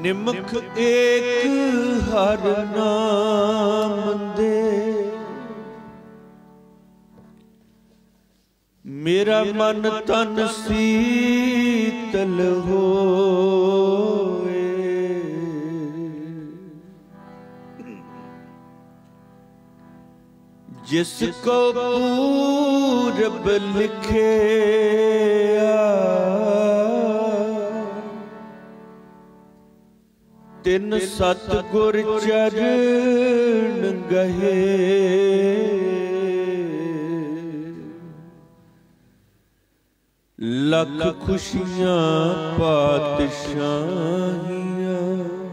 निमक एक हर नाम दे, मेरा मन तन शीतल होए। जिसको पूरब लिखे तिन सतगुर चरण गहे। लख खुशियां पातशाहियां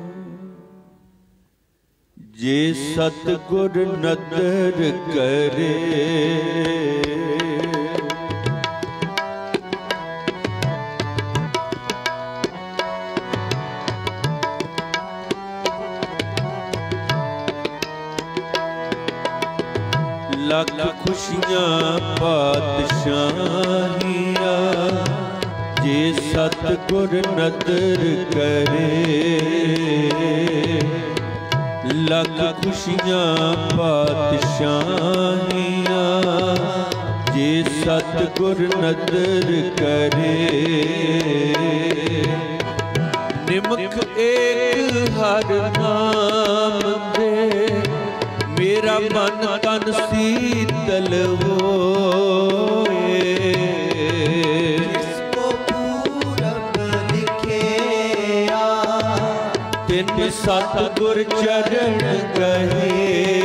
जे सतगुर नदर करे। लख खुशियां पातशाहियां जे सतगुर नदर करे। लख खुशियां पातशाहियां जे सतगुर नदर करे। निमक एक हर नाम दे, मेरा मन तन शीतल होए। जिसको पूरब लिखे तिन सतगुर चरण गहे।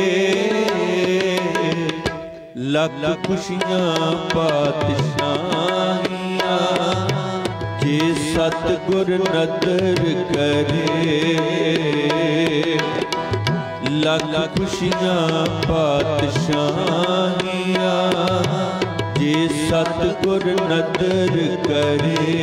लख खुशियां पातशाहियां जे सतगुर नदर करे। लख खुशियां पातशाहियां जे सतगुर नदर करे।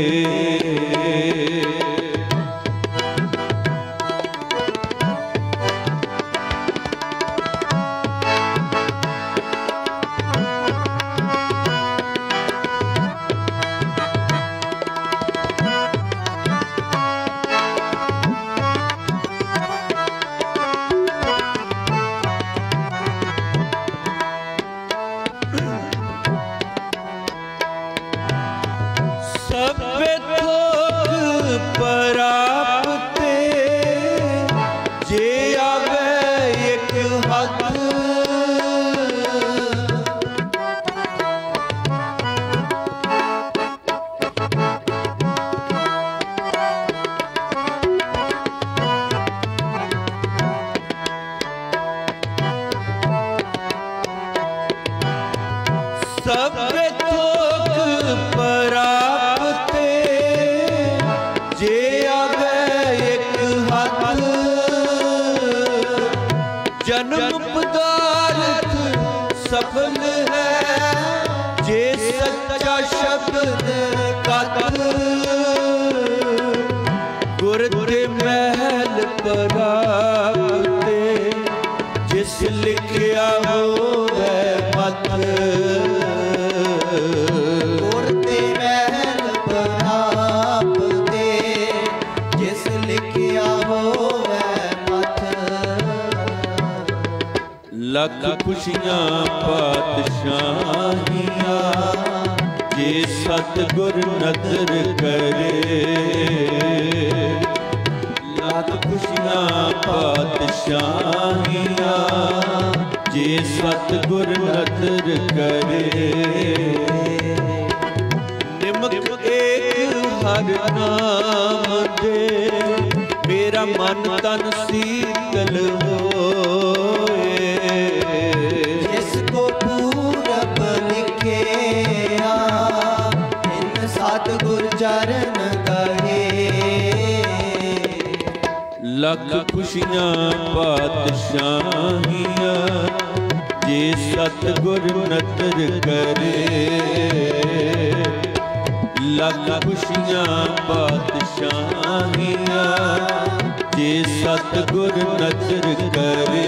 जन्म पदार्थ सफल है जे सच्चा शब्द कथ। गुर ते महल पराते जिस लिखिया होवे मत। गुर ते महल पराते जिस लिखिया होवे मत। लख खुशियां पातशाहियां जे सतगुर नदर करे। लख खुशियां पातशाहियां जे सतगुर नदर करे। निमक एक हर नाम दे, मेरा मन तन शीतल होए। जिसको पूरब लिखे इन सतगुर चरण गहे। लख खुशियां पातशाहियां जे सतगुर नदर करे। लख खुशियां पातशाहियां जे सतगुर नदर करे।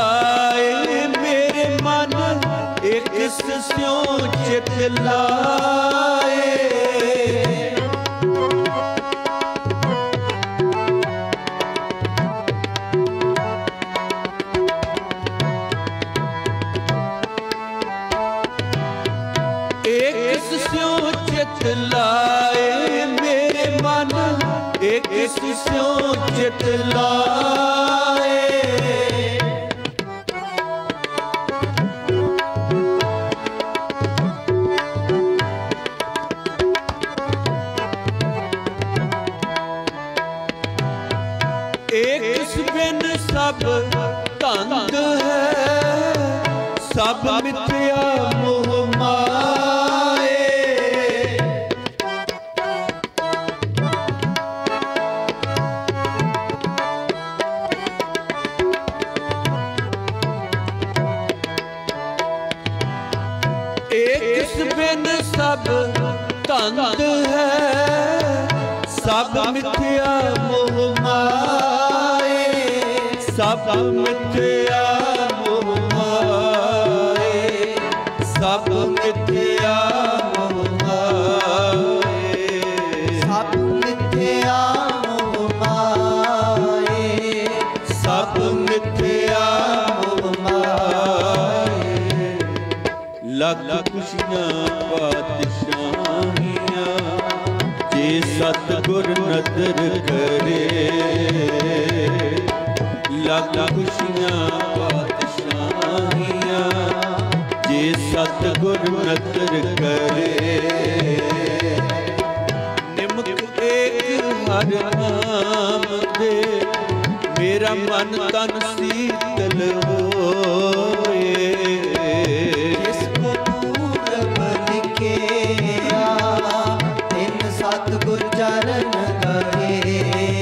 लाए मेरे मन एक स्यों चित लाए। एक स्यों चित लाए मेरे मन एक स्यों चित लाए। एक बिन सब धंध है सब मिथ्या मोह माए। एक बिन सब धंध है सब मिथ्या मोह माए। सब मिथ्या मोह माए सब मिथ्या मोह माए। सब मिथ्या मोह माए सब मिथ्या मोह माए। लख खुशियां पातशाहियां जे सतगुर नदर करे। लख खुशियां पातशाहियां जे सतगुर नदर करे। निमक एक हर नाम दे मेरा मन तन शीतल होए। जिसको पूरब लिखेया तिन सतगुर चरण गए।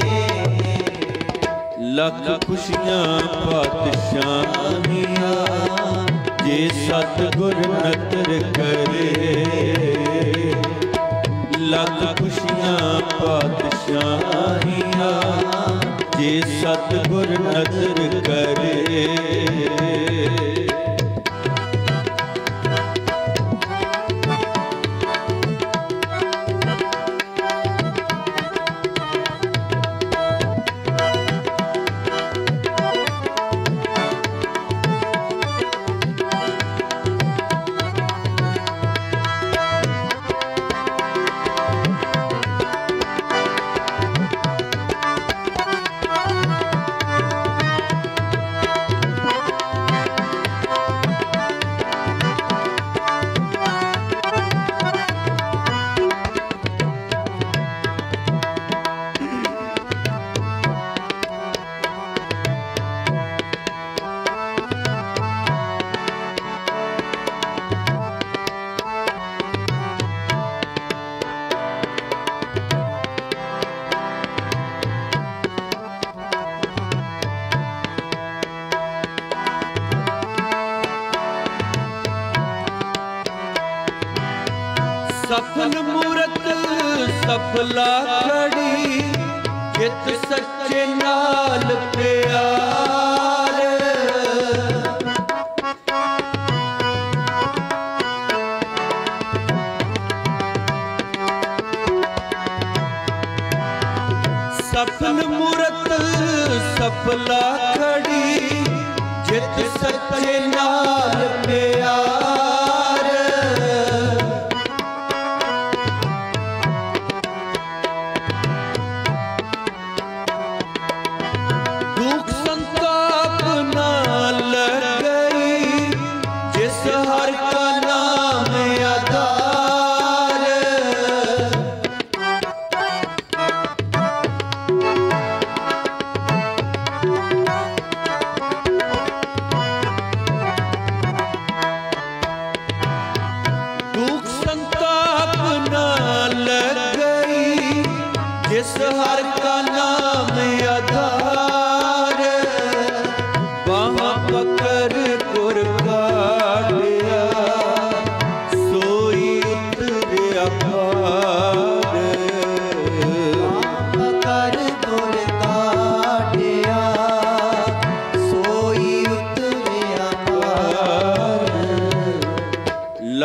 लख खुशियां पातशाहियां जे सतगुर नतर करे। लख खुशियां पातशाहियां जे सतगुर नतर करे। सफल मूरत सफला खड़ी चित सच्चे नाल प्यार। सफल मूरत सफला खड़ी चित सच्चे नाल प्यार। जिस हर का नाम आधार। वहाँ पकड़ गुर काटिया सोई उतरिया पार। पकड़ गुर काटिया सोई उतरिया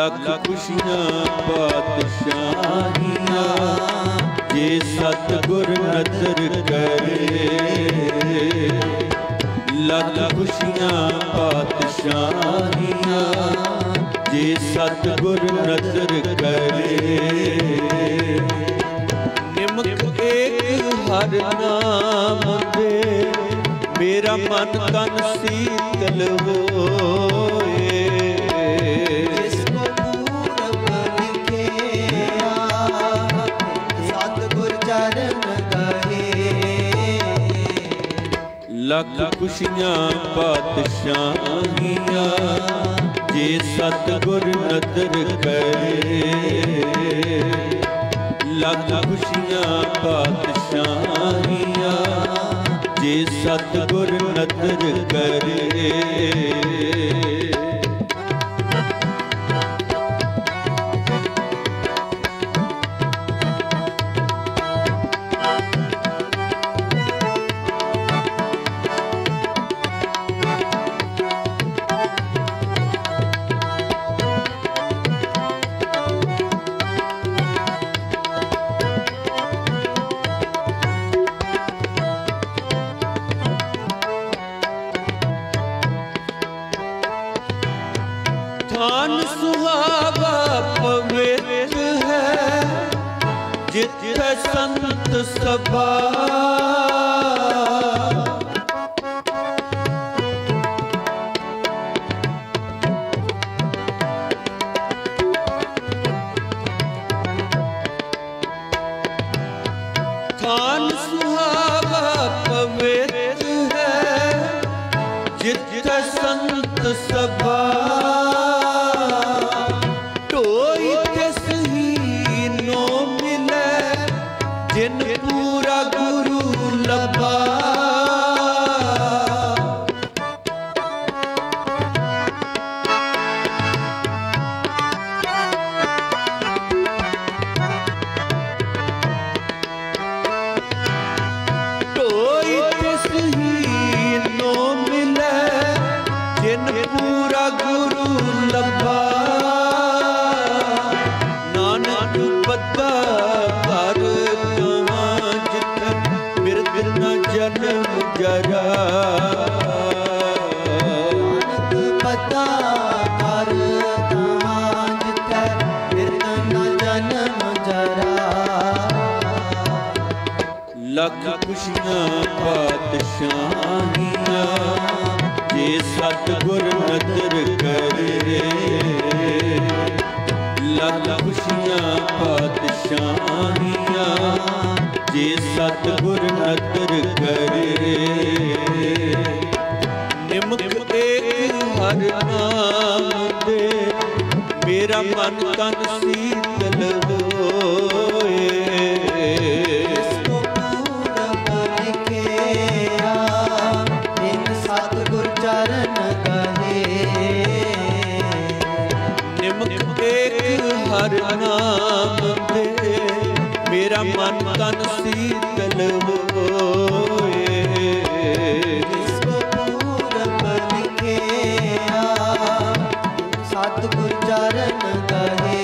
लख खुशियां पातशाहियां जे सतगुर नजर करे। लख खुशियां पातशाहियां जे सतगुर नजर करे। निमक एक हर नाम दे मेरा मन तन शीतल होए। जिसको पूरब लिखे सतगुर चरण कहे। लख खुशियां पातशाहियां जे सतगुर नजर करे। लख खुशियां पातशाहियां जे सतगुर नजर करे। थान सुहावा पवित्र है जिथे संत सभा। थान सुहावा पवित्र है जिथे संत सभा। जिन पूरा गुरु लभा। कोई तिसही नो मिले जिन पूरा गुरु लभा। नानक पता कर जन्म जरा। नानक पता कर जिथे बिरना जन्म जरा। लख खुशियां पातशाहियां जे सतगुर नजर करे। लख खुशियां पातशाहियां जे सतगुर नजर करे। निमक एक हर नाम दे मेरा मन तन शीतल होए। जिसको पूरब लिखे इन सतगुर चरण कहे। निमक एक हर नाम दे मेरा मन तन शीतल होए। जिसको पूरब लिखे सतगुर चरण कहे।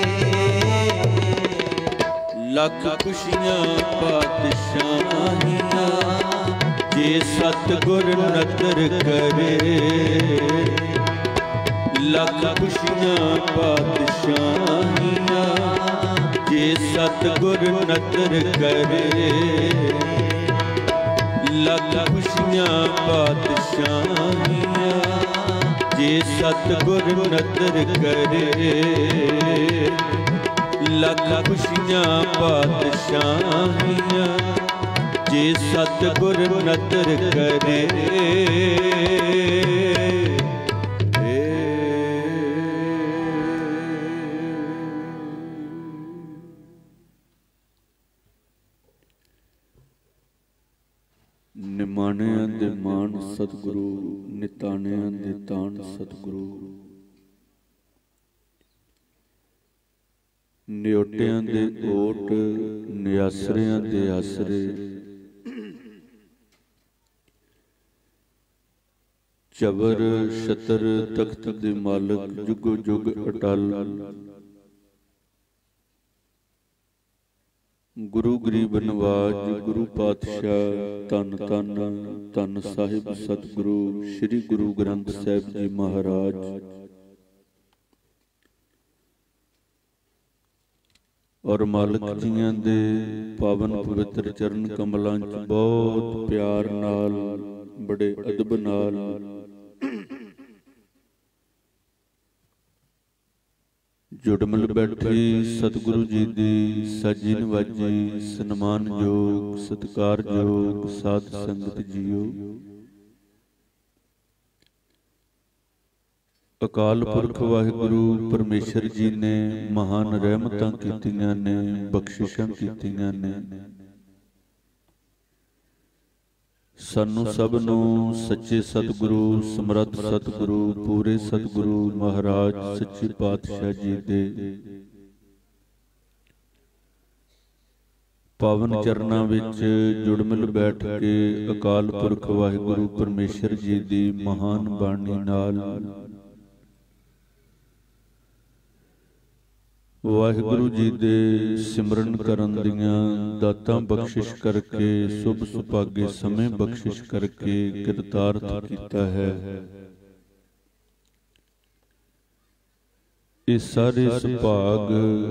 लख खुशियां पातशाहियां जे सतगुर नजर करे। लख खुशियां पातशाहियां जे सतगुर नजर करे। लख खुशियां पातशाहियां जे सतगुर नजर करे। लख खुशियां पातशाहियां जे सतगुर नजर करे। निमाणियां दे मान सतगुरु निताणियां दे ताण सतगुरु। नियोटियां दे ओट नियासरियां दे आसरे। चबर छतर तख्त दे मालक जुगो जुग अटल। ਗੁਰੂ ਗਰੀਬ ਨਵਾਜ ਗੁਰੂ ਪਾਤਸ਼ਾਹ ਧੰਨ ਧੰਨ ਧੰਨ ਸਾਹਿਬ ਸਤਿਗੁਰੂ ਸ੍ਰੀ ਗੁਰੂ ਗ੍ਰੰਥ ਸਾਹਿਬ ਜੀ ਮਹਾਰਾਜ ਔਰ ਮਾਲਕ ਜੀਆਂ ਦੇ ਪਾਵਨ ਪਵਿੱਤਰ ਚਰਨ ਕਮਲਾਂ 'ਚ ਬਹੁਤ ਪਿਆਰ ਨਾਲ ਬੜੇ ਅਦਬ ਨਾਲ ਜੁੜ ਮਿਲ ਬੈਠੀ ਸਤਿਗੁਰੂ ਜੀ ਦੀ ਸਾਜੀ ਨਵਾਜੀ ਸਨਮਾਨਯੋਗ ਸਤਿਕਾਰਯੋਗ ਸਾਧ ਸੰਗਤ ਜੀਓ। ਅਕਾਲ ਪੁਰਖ ਵਾਹਿਗੁਰੂ ਪਰਮੇਸ਼ਰ ਜੀ ਨੇ ਮਹਾਨ ਰਹਿਮਤਾਂ ਕੀਤੀਆਂ ਨੇ, ਬਖਸ਼ਿਸ਼ਾਂ ਕੀਤੀਆਂ ਨੇ। ਸਾਨੂੰ ਸਭ ਨੂੰ ਸੱਚੇ ਸਤਿਗੁਰੂ ਸਮਰੱਥ ਸਤਿਗੁਰੂ ਪੂਰੇ ਸਤਿਗੁਰੂ ਮਹਾਰਾਜ ਸੱਚੇ ਪਾਤਸ਼ਾਹ ਜੀ ਦੇ ਪਾਵਨ ਚਰਨਾਂ ਵਿੱਚ ਜੁੜ ਮਿਲ ਬੈਠ ਕੇ ਅਕਾਲ ਪੁਰਖ ਵਾਹਿਗੁਰੂ ਪਰਮੇਸ਼ਰ ਜੀ ਦੀ ਮਹਾਨ ਬਾਣੀ ਨਾਲ ਵਾਹਿਗੁਰੂ ਜੀ ਦੇ ਸਿਮਰਨ ਕਰਨ ਦੀਆਂ ਦਾਤਾਂ ਬਖਸ਼ਿਸ਼ ਕਰਕੇ ਸੁਭ ਸੁਭਾਗੇ ਸਮੇਂ ਬਖਸ਼ਿਸ਼ ਕਰਕੇ ਕਿਰਤਾਰਥ ਕੀਤਾ ਹੈ। ਇਹ ਸਾਰੇ ਸੁਭਾਗ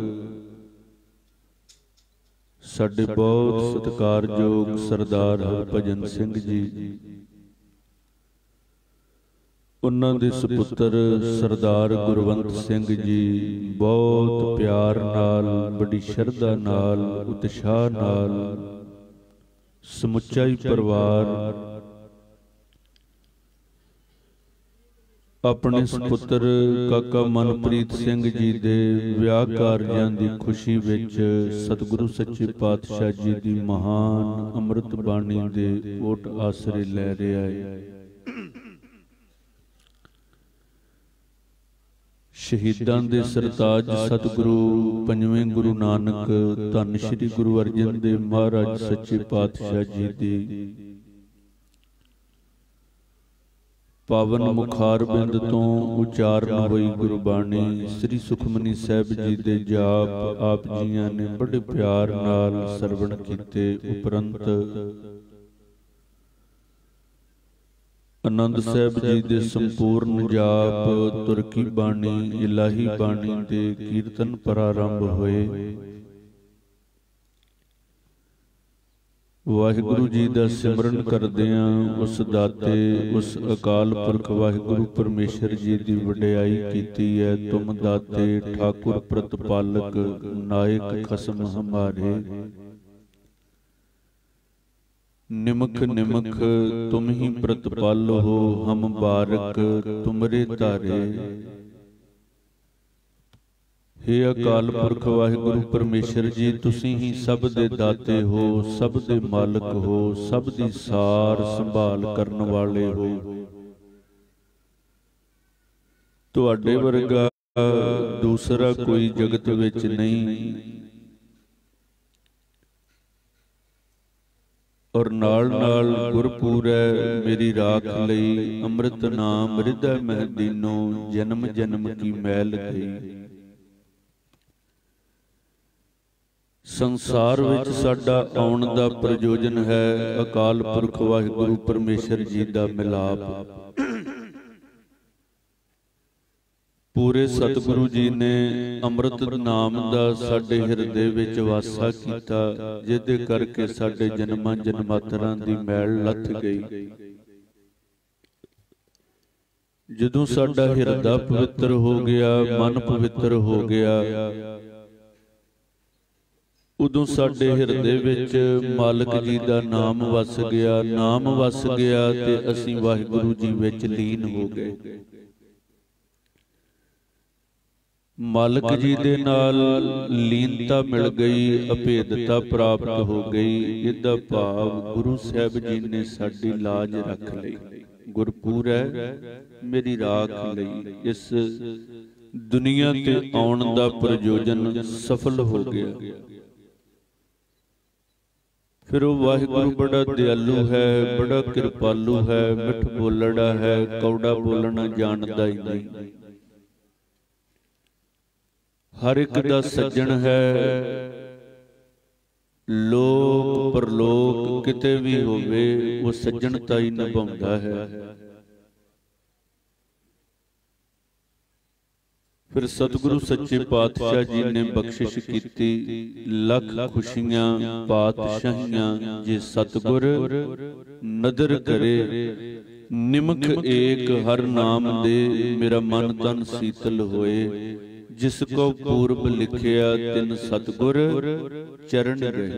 ਸਾਡੇ ਬਹੁਤ ਸਤਿਕਾਰਯੋਗ ਸਰਦਾਰ ਹਰਭਜਨ ਸਿੰਘ ਜੀ, ਉਹਨਾਂ ਦੇ ਸੁਪੁੱਤਰ ਸਰਦਾਰ ਗੁਰਵੰਤ ਸਿੰਘ ਜੀ ਬਹੁਤ ਪਿਆਰ ਨਾਲ, ਬੜੀ ਸ਼ਰਧਾ ਨਾਲ, ਉਤਸ਼ਾਹ ਨਾਲ ਸਮੁੱਚਾ ਹੀ ਪਰਿਵਾਰ ਆਪਣੇ ਸੁਪੁੱਤਰ ਕਾਕਾ ਮਨਪ੍ਰੀਤ ਸਿੰਘ ਜੀ ਦੇ ਵਿਆਹ ਕਾਰਜਾਂ ਦੀ ਖੁਸ਼ੀ ਵਿੱਚ ਸਤਿਗੁਰੂ ਸੱਚੇ ਪਾਤਸ਼ਾਹ ਜੀ ਦੀ ਮਹਾਨ ਅੰਮ੍ਰਿਤ ਬਾਣੀ ਦੇ ਓਟ ਆਸਰੇ ਲੈ ਰਿਹਾ ਹੈ। ਸ਼ਹੀਦਾਂ ਦੇ ਸਰਤਾਜ ਸਤਿਗੁਰੂ ਪੰਜਵੇਂ ਗੁਰੂ ਨਾਨਕ ਧੰਨ ਸ਼੍ਰੀ ਗੁਰੂ ਅਰਜਨ ਦੇਵ ਮਹਾਰਾਜ ਸੱਚੇ ਪਾਤਸ਼ਾਹ ਜੀ ਦੀ ਪਾਵਨ ਮੁਖਾਰਬਿੰਦ ਤੋਂ ਉਚਾਰਨ ਹੋਈ ਗੁਰਬਾਣੀ ਸ੍ਰੀ ਸੁਖਮਨੀ ਸਾਹਿਬ ਜੀ ਦੇ ਜਾਪ ਆਪ ਜੀਆਂ ਨੇ ਬੜੇ ਪਿਆਰ ਨਾਲ ਸਰਵਣ ਕੀਤੇ। ਉਪਰੰਤ ਆਨੰਦ ਸਾਹਿਬ ਜੀ ਦੇ ਸੰਪੂਰਨ ਜਾਪ ਤੁਰਕੀ ਬਾਣੀ ਇਲਾਹੀ ਬਾਣੀ ਦੇ ਕੀਰਤਨ ਪ੍ਰਾਰੰਭ ਹੋਏ। ਵਾਹਿਗੁਰੂ ਜੀ ਦਾ ਸਿਮਰਨ ਕਰਦਿਆਂ ਉਸ ਦਾਤੇ ਉਸ ਅਕਾਲ ਪੁਰਖ ਵਾਹਿਗੁਰੂ ਪਰਮੇਸ਼ਰ ਜੀ ਦੀ ਵਡਿਆਈ ਕੀਤੀ ਹੈ। ਤੁਮ ਦਾਤੇ ਠਾਕੁਰ ਪ੍ਰਤਪਾਲਕ ਨਾਇਕ ਖਸਮ ਹਮਾਰੇ, निमख निमख तुम ही प्रतिपाल हो, हम बारक तुमरे तारे। हे अकाल पुरख वाहिगुरु परमेश्वर जी, तुसी ही सब दे दाते हो, सब दे मालक हो, सब दी सार संभाल करन वाले हो। तुहाडे वर्गा दूसरा कोई जगत विच नहीं, और नाल नाल गुरपूरै मेरी राख लई, अमृत नाम हृदय महदीनो, जन्म जन्म की मैल गई। संसार विच साडा आउण दा प्रयोजन है अकाल पुरख वाहिगुरु परमेश्वर जी दा मिलाप। पूरे सतगुरु जी ने अमृत नाम दा साडे हिरदे विच वासा कीता, जिहदे करके साडे जन्मां जन्मांतरां दी मैल लथ गई। जदों साडा हिरदा पवित्र हो गया, मन पवित्र हो गया, उदों साडे हिरदे विच मालक जी दा नाम वस गया। नाम वस गया ते असीं वाहिगुरु जी विच लीन हो गए। मालक जी दे नाल लीनता मिल गई, अभेदता प्राप्त हो गई। इहदा भाव गुरु साहब जी ने साडी लाज रख लई। गुरपुर है मेरी राख लई। इस दुनिया ते आउण दा प्रयोजन सफल हो गया। फिर वो वाहिगुरु बड़ा दयालु है, बड़ा कृपालु है, मिठ बोलड़ा है, कौड़ा बोलना जानदा ही नहीं। हर एक दा सज्जन है, ਲੋਕ ਪਰਲੋਕ ਕਿਤੇ ਵੀ ਹੋਵੇ ਉਹ ਸੱਜਣਤਾ ਹੀ ਨਿਭਾਉਂਦਾ ਹੈ। ਫਿਰ ਸਤਿਗੁਰੂ ਸੱਚੇ ਪਾਤਸ਼ਾਹ ਜੀ ਨੇ ਬਖਸ਼ਿਸ਼ ਕੀਤੀ, ਲੱਖ ਖੁਸ਼ੀਆਂ ਪਾਤਸ਼ਾਹੀਆਂ ਜੇ ਸਤਿਗੁਰ ਨਦਰ ਕਰੇ। ਨਿਮਖ ਏਕ ਹਰ ਨਾਮ ਦੇ, ਮੇਰਾ ਮਨ ਤਨ ਸੀਤਲ ਹੋਏ। ਜਿਸ ਕੋ ਪੂਰਬ ਲਿਖਿਆ ਤਿਨ ਸਤਿਗੁਰ ਚਰਨ ਰਹੇ।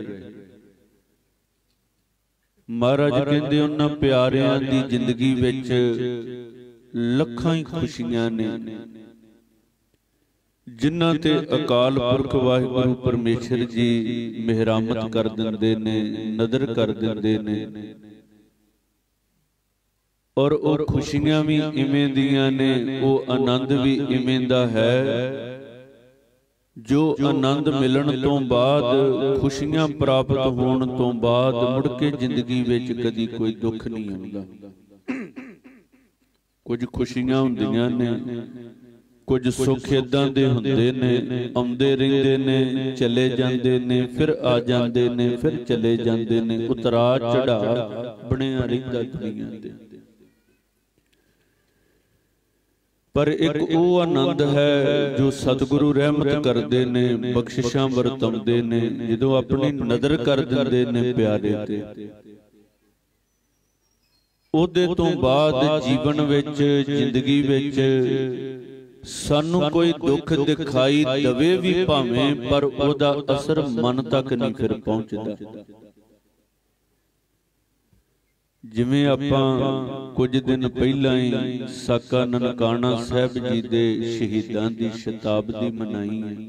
ਮਹਾਰਾਜ ਕਹਿੰਦੇ ਉਹਨਾਂ ਪਿਆਰਿਆਂ ਦੀ ਜ਼ਿੰਦਗੀ ਵਿੱਚ ਲੱਖਾਂ ਹੀ ਖੁਸ਼ੀਆਂ ਨੇ, ਜਿਨ੍ਹਾਂ ਤੇ ਅਕਾਲ ਪੁਰਖ ਵਾਹਿਗੁਰੂ ਪਰਮੇਸ਼ਰ ਜੀ ਮਿਹਰਾਮਤ ਕਰ ਦਿੰਦੇ ਨੇ, ਨਦਰ ਕਰ ਦਿੰਦੇ ਨੇ। ਔਰ ਉਹ ਖੁਸ਼ੀਆਂ ਵੀ ਇਵੇਂ ਦੀਆਂ ਨੇ, ਉਹ ਆਨੰਦ ਵੀ ਇਵੇਂ ਦਾ ਹੈ ਜੋ ਆਨੰਦ ਮਿਲਣ ਤੋਂ ਬਾਅਦ, ਖੁਸ਼ੀਆਂ ਪ੍ਰਾਪਤ ਹੋਣ ਤੋਂ ਬਾਅਦ ਮੁੜ ਕੇ ਜ਼ਿੰਦਗੀ ਵਿੱਚ ਕਦੀ ਕੋਈ ਦੁੱਖ ਨਹੀਂ ਆਉਂਦਾ। ਕੁਝ ਖੁਸ਼ੀਆਂ ਹੁੰਦੀਆਂ ਨੇ, ਕੁਝ ਸੁੱਖ ਏਦਾਂ ਦੇ ਹੁੰਦੇ ਨੇ, ਆਉਂਦੇ ਰਹਿੰਦੇ ਨੇ, ਚਲੇ ਜਾਂਦੇ ਨੇ, ਫਿਰ ਆ ਜਾਂਦੇ ਨੇ, ਫਿਰ ਚਲੇ ਜਾਂਦੇ ਨੇ, ਉਤਰਾ ਚੜਾ ਬਣਿਆ ਰਹਿੰਦਾ ਦੁਨੀਆਂ ਦੇ। ਪਰ ਇੱਕ ਉਹ ਆਨੰਦ ਹੈ ਜੋ ਸਤਿਗੁਰੂ ਰਹਿਮਤ ਕਰਦੇ ਨੇ, ਬਖਸ਼ਿਸ਼ਾਂ ਵਰਤਾਉਂਦੇ ਨੇ, ਜਦੋਂ ਆਪਣੀ ਨਜ਼ਰ ਕਰ ਦਿੰਦੇ ਨੇ ਪਿਆਰੇ ਤੇ। ਉਹਦੇ ਤੋਂ ਬਾਅਦ ਜੀਵਨ ਵਿੱਚ, ਜ਼ਿੰਦਗੀ ਵਿੱਚ ਸਾਨੂੰ ਕੋਈ ਦੁੱਖ ਦਿਖਾਈ ਦਵੇ ਵੀ ਭਾਵੇਂ, ਪਰ ਉਹਦਾ ਅਸਰ ਮਨ ਤੱਕ ਨਹੀਂ ਫਿਰ ਪਹੁੰਚਦਾ। ਜਿਵੇਂ ਆਪਾਂ ਕੁਝ ਦਿਨ ਪਹਿਲਾਂ ਹੀ ਸਾਕਾ ਨਨਕਾਣਾ ਸਾਹਿਬ ਜੀ ਦੇ ਸ਼ਹੀਦਾਂ ਦੀ ਸ਼ਤਾਬਦੀ ਮਨਾਈ ਹੈ।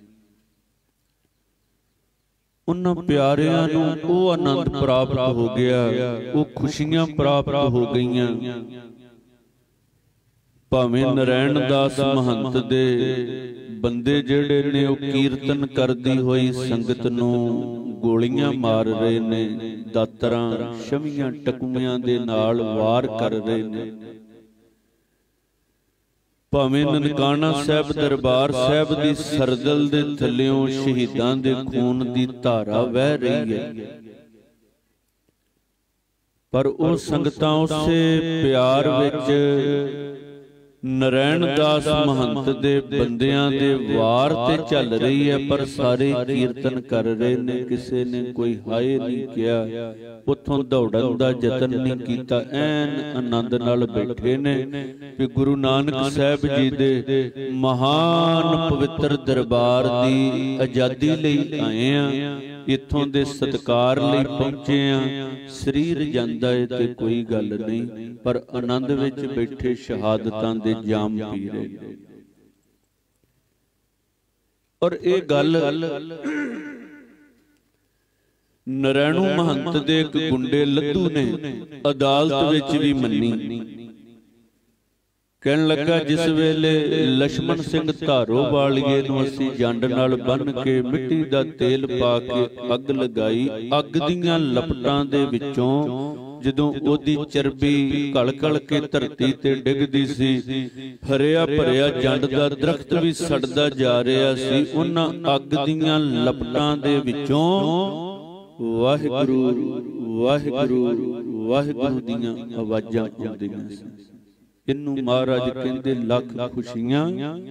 ਉਹਨਾਂ ਪਿਆਰਿਆਂ ਨੂੰ ਉਹ ਆਨੰਦ ਪ੍ਰਾਪਤ ਹੋ ਗਿਆ, ਉਹ ਖੁਸ਼ੀਆਂ ਪ੍ਰਾਪਤ ਹੋ ਗਈਆਂ। ਭਾਵੇਂ ਨਰੈਣ ਦਾਸ ਮਹੰਤ ਦੇ ਬੰਦੇ ਜਿਹੜੇ ਨੇ ਉਹ ਕੀਰਤਨ ਕਰਦੀ ਹੋਈ ਸੰਗਤ ਨੂੰ ਗੋਲੀਆਂ ਮਾਰ ਰਹੇ ਨੇ, ਦਾਤਰਾਂ ਛਵੀਆਂ ਟਕੂਆਂ ਦੇ ਨਾਲ ਵਾਰ ਕਰ ਰਹੇ ਨੇ। ਭਾਵੇਂ ਨਨਕਾਣਾ ਸਾਹਿਬ ਦਰਬਾਰ ਸਾਹਿਬ ਦੀ ਸਰਦਲ ਦੇ ਥੱਲਿਓਂ ਸ਼ਹੀਦਾਂ ਦੇ ਖੂਨ ਦੀ ਧਾਰਾ ਵਹਿ ਰਹੀ ਹੈ, ਪਰ ਉਹ ਸੰਗਤਾਂ ਉਸੇ ਪਿਆਰ ਵਿੱਚ ਨਰੈਣ ਦਾਸ ਮਹੰਤ ਦੇ ਬੰਦਿਆਂ ਦੇ ਵਾਰ ਤੇ ਚੱਲ ਰਹੀ ਹੈ, ਪਰ ਸਾਰੇ ਕੀਰਤਨ ਕਰ ਰਹੇ ਨੇ। ਕਿਸੇ ਨੇ ਕੋਈ ਹਾਏ ਨਹੀਂ ਕਿਹਾ, ਉੱਥੋਂ ਦੌੜਨ ਦਾ ਯਤਨ ਨਹੀਂ ਕੀਤਾ। ਐਨ ਆਨੰਦ ਨਾਲ ਬੈਠੇ ਨੇ ਕਿ ਗੁਰੂ ਨਾਨਕ ਸਾਹਿਬ ਜੀ ਦੇ ਮਹਾਨ ਪਵਿੱਤਰ ਦਰਬਾਰ ਦੀ ਆਜ਼ਾਦੀ ਲਈ ਆਏ ਆ, ਇੱਥੋਂ ਦੇ ਸਤਿਕਾਰ ਲਈ ਪਹੁੰਚੇ ਆ। ਸਰੀਰ ਜਾਂਦਾ ਏ ਤੇ ਕੋਈ ਗੱਲ ਨਹੀਂ, ਪਰ ਆਨੰਦ ਵਿੱਚ ਬੈਠੇ ਸ਼ਹਾਦਤਾਂ ਦੇ ਜਾਮ ਪੀ ਰਹੇ। ਔਰ ਇਹ ਗੱਲ ਨਰੈਣੂ ਮਹੰਤ ਦੇ ਇੱਕ ਗੁੰਡੇ ਲੱਧੂ ਨੇ ਅਦਾਲਤ ਵਿੱਚ ਵੀ ਮੰਨੀ। ਕਹਿਣ ਲੱਗਾ, ਜਿਸ ਵੇਲੇ ਲਛਮਣ ਸਿੰਘ ਧਾਰੋ ਵਾਲੀਏ ਨੂੰ ਅਸੀਂ ਜੰਡ ਨਾਲ ਬੰਨ ਕੇ ਮਿੱਟੀ ਦਾ ਤੇਲ ਪਾ ਕੇ ਅੱਗ ਲਗਾਈ, ਅੱਗ ਦੀਆਂ ਲਪਟਾਂ ਦੇ ਵਿੱਚੋਂ ਜਦੋਂ ਉਹਦੀ ਚਰਬੀ ਘਲ-ਘਲ ਕੇ ਧਰਤੀ ਤੇ ਡਿੱਗਦੀ ਸੀ, ਹਰਿਆ ਭਰਿਆ ਜੰਡ ਦਾ ਦਰਖਤ ਵੀ ਸੜਦਾ ਜਾ ਰਿਹਾ ਸੀ। ਉਹਨਾਂ ਅੱਗ ਦੀਆਂ ਲਪਟਾਂ ਦੇ ਵਿੱਚੋਂ ਵਾਹਿਗੁਰੂ ਵਾਹਿਗੁਰੂ ਵਾਹਿਗੁਰੂ ਦੀਆਂ ਆਵਾਜ਼ਾਂ ਆਉਂਦੀਆਂ ਸੀ। ਇਹਨੂੰ ਮਹਾਰਾਜ ਕਹਿੰਦੇ ਲੱਖ ਖੁਸ਼ੀਆਂ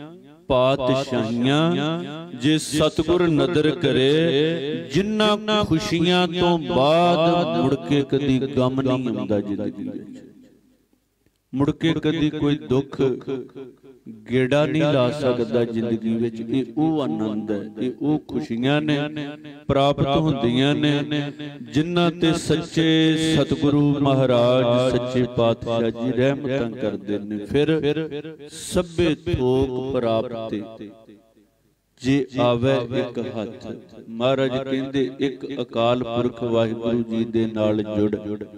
ਪਾਤਸ਼ਾਹੀਆਂ ਜੇ ਸਤਿਗੁਰ ਨਦਰ ਕਰੇ। ਜਿਨ੍ਹਾਂ ਖੁਸ਼ੀਆਂ ਤੋਂ ਬਾਅਦ ਮੁੜ ਕੇ ਕਦੀ ਗਮ ਨਹੀਂ ਆਉਂਦਾ ਜ਼ਿੰਦਗੀ ਵਿੱਚ, ਮੁੜ ਕੇ ਕਦੀ ਕੋਈ ਦੁੱਖ ਗੇੜਾ ਨਹੀਂ ਲਾ ਸਕਦਾ ਜ਼ਿੰਦਗੀ ਵਿੱਚ। ਇਹ ਉਹ ਆਨੰਦ ਹੈ, ਇਹ ਉਹ ਖੁਸ਼ੀਆਂ ਨੇ ਪ੍ਰਾਪਤ ਹੁੰਦੀਆਂ ਨੇ ਜਿਨ੍ਹਾਂ ਤੇ ਸੱਚੇ ਸਤਿਗੁਰੂ ਮਹਾਰਾਜ ਸੱਚੇ ਪਾਤਸ਼ਾਹ ਜੀ ਰਹਿਮਤਾਂ ਕਰਦੇ ਨੇ। ਫਿਰ ਸਭੇ ਥੋਕ ਪ੍ਰਾਪਤੇ ਜੇ ਆਵੇ ਇੱਕ ਹੱਥ। ਮਹਾਰਾਜ ਕਹਿੰਦੇ ਇੱਕ ਅਕਾਲ ਪੁਰਖ ਵਾਹਿਗੁਰੂ ਜੀ ਦੇ ਨਾਲ ਜੁੜ।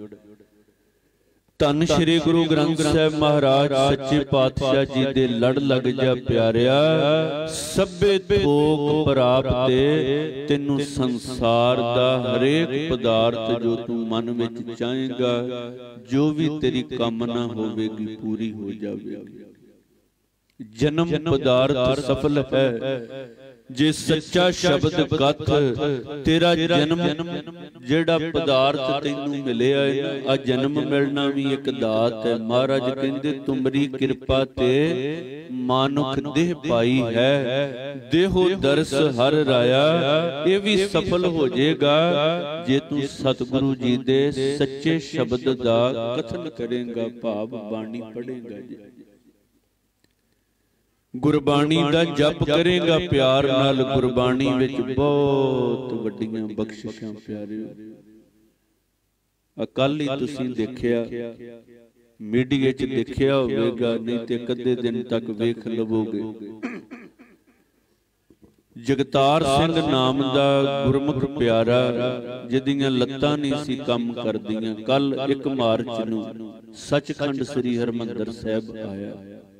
ਧੰਨ ਸ਼੍ਰੀ ਗੁਰੂ ਗ੍ਰੰਥ ਸਾਹਿਬ ਮਹਾਰਾਜ ਸੱਚੇ ਪਾਤਸ਼ਾਹ ਜੀ ਦੇ ਲੜ ਲੱਗ ਜਾ ਪਿਆਰਿਆ। ਸਭੇ ਥੋਕ ਪ੍ਰਾਪਤੇ, ਤੈਨੂੰ ਸੰਸਾਰ ਦਾ ਹਰੇਕ ਪਦਾਰਥ ਜੋ ਤੂੰ ਮਨ ਵਿੱਚ ਚਾਹੇਗਾ, ਜੋ ਵੀ ਤੇਰੀ ਕਾਮਨਾ ਹੋਵੇਗੀ ਪੂਰੀ ਹੋ ਜਾਵੇਗੀ। ਜਨਮ ਪਦਾਰਥ ਸਫਲ ਹੈ, जे सच्चा शब्द कथ तेरा जन्म जेड़ा पदार्थ तैनू मिलिया है ना, आ जन्म मिलना भी एक दात है। महाराज कहंदे तुमरी कृपा ते मानुख देह पाई है, देहो दरस हर राया। ये भी सफल हो जाएगा जे तू सतगुरु जी दे सच्चे शब्द दा कथन करेगा, भाव बाणी पढ़ेगा जी, गुरबाणी दा जप करेगा प्यार नाल। गुरबाणी विच बहुत वड्डियां बख्शिशां प्यारिओ। कल ही तुसीं देखिया मीडिया च देखिया होवेगा, नहीं ते कदे दिन तक वेख लवोगे। जगतार सिंह नाम दा गुरमुख प्यारा जिहदियां लत्तां नहीं सी काम करदियां, कल 1 मार्च नूं सचखंड श्री हरमंदर साहिब आया।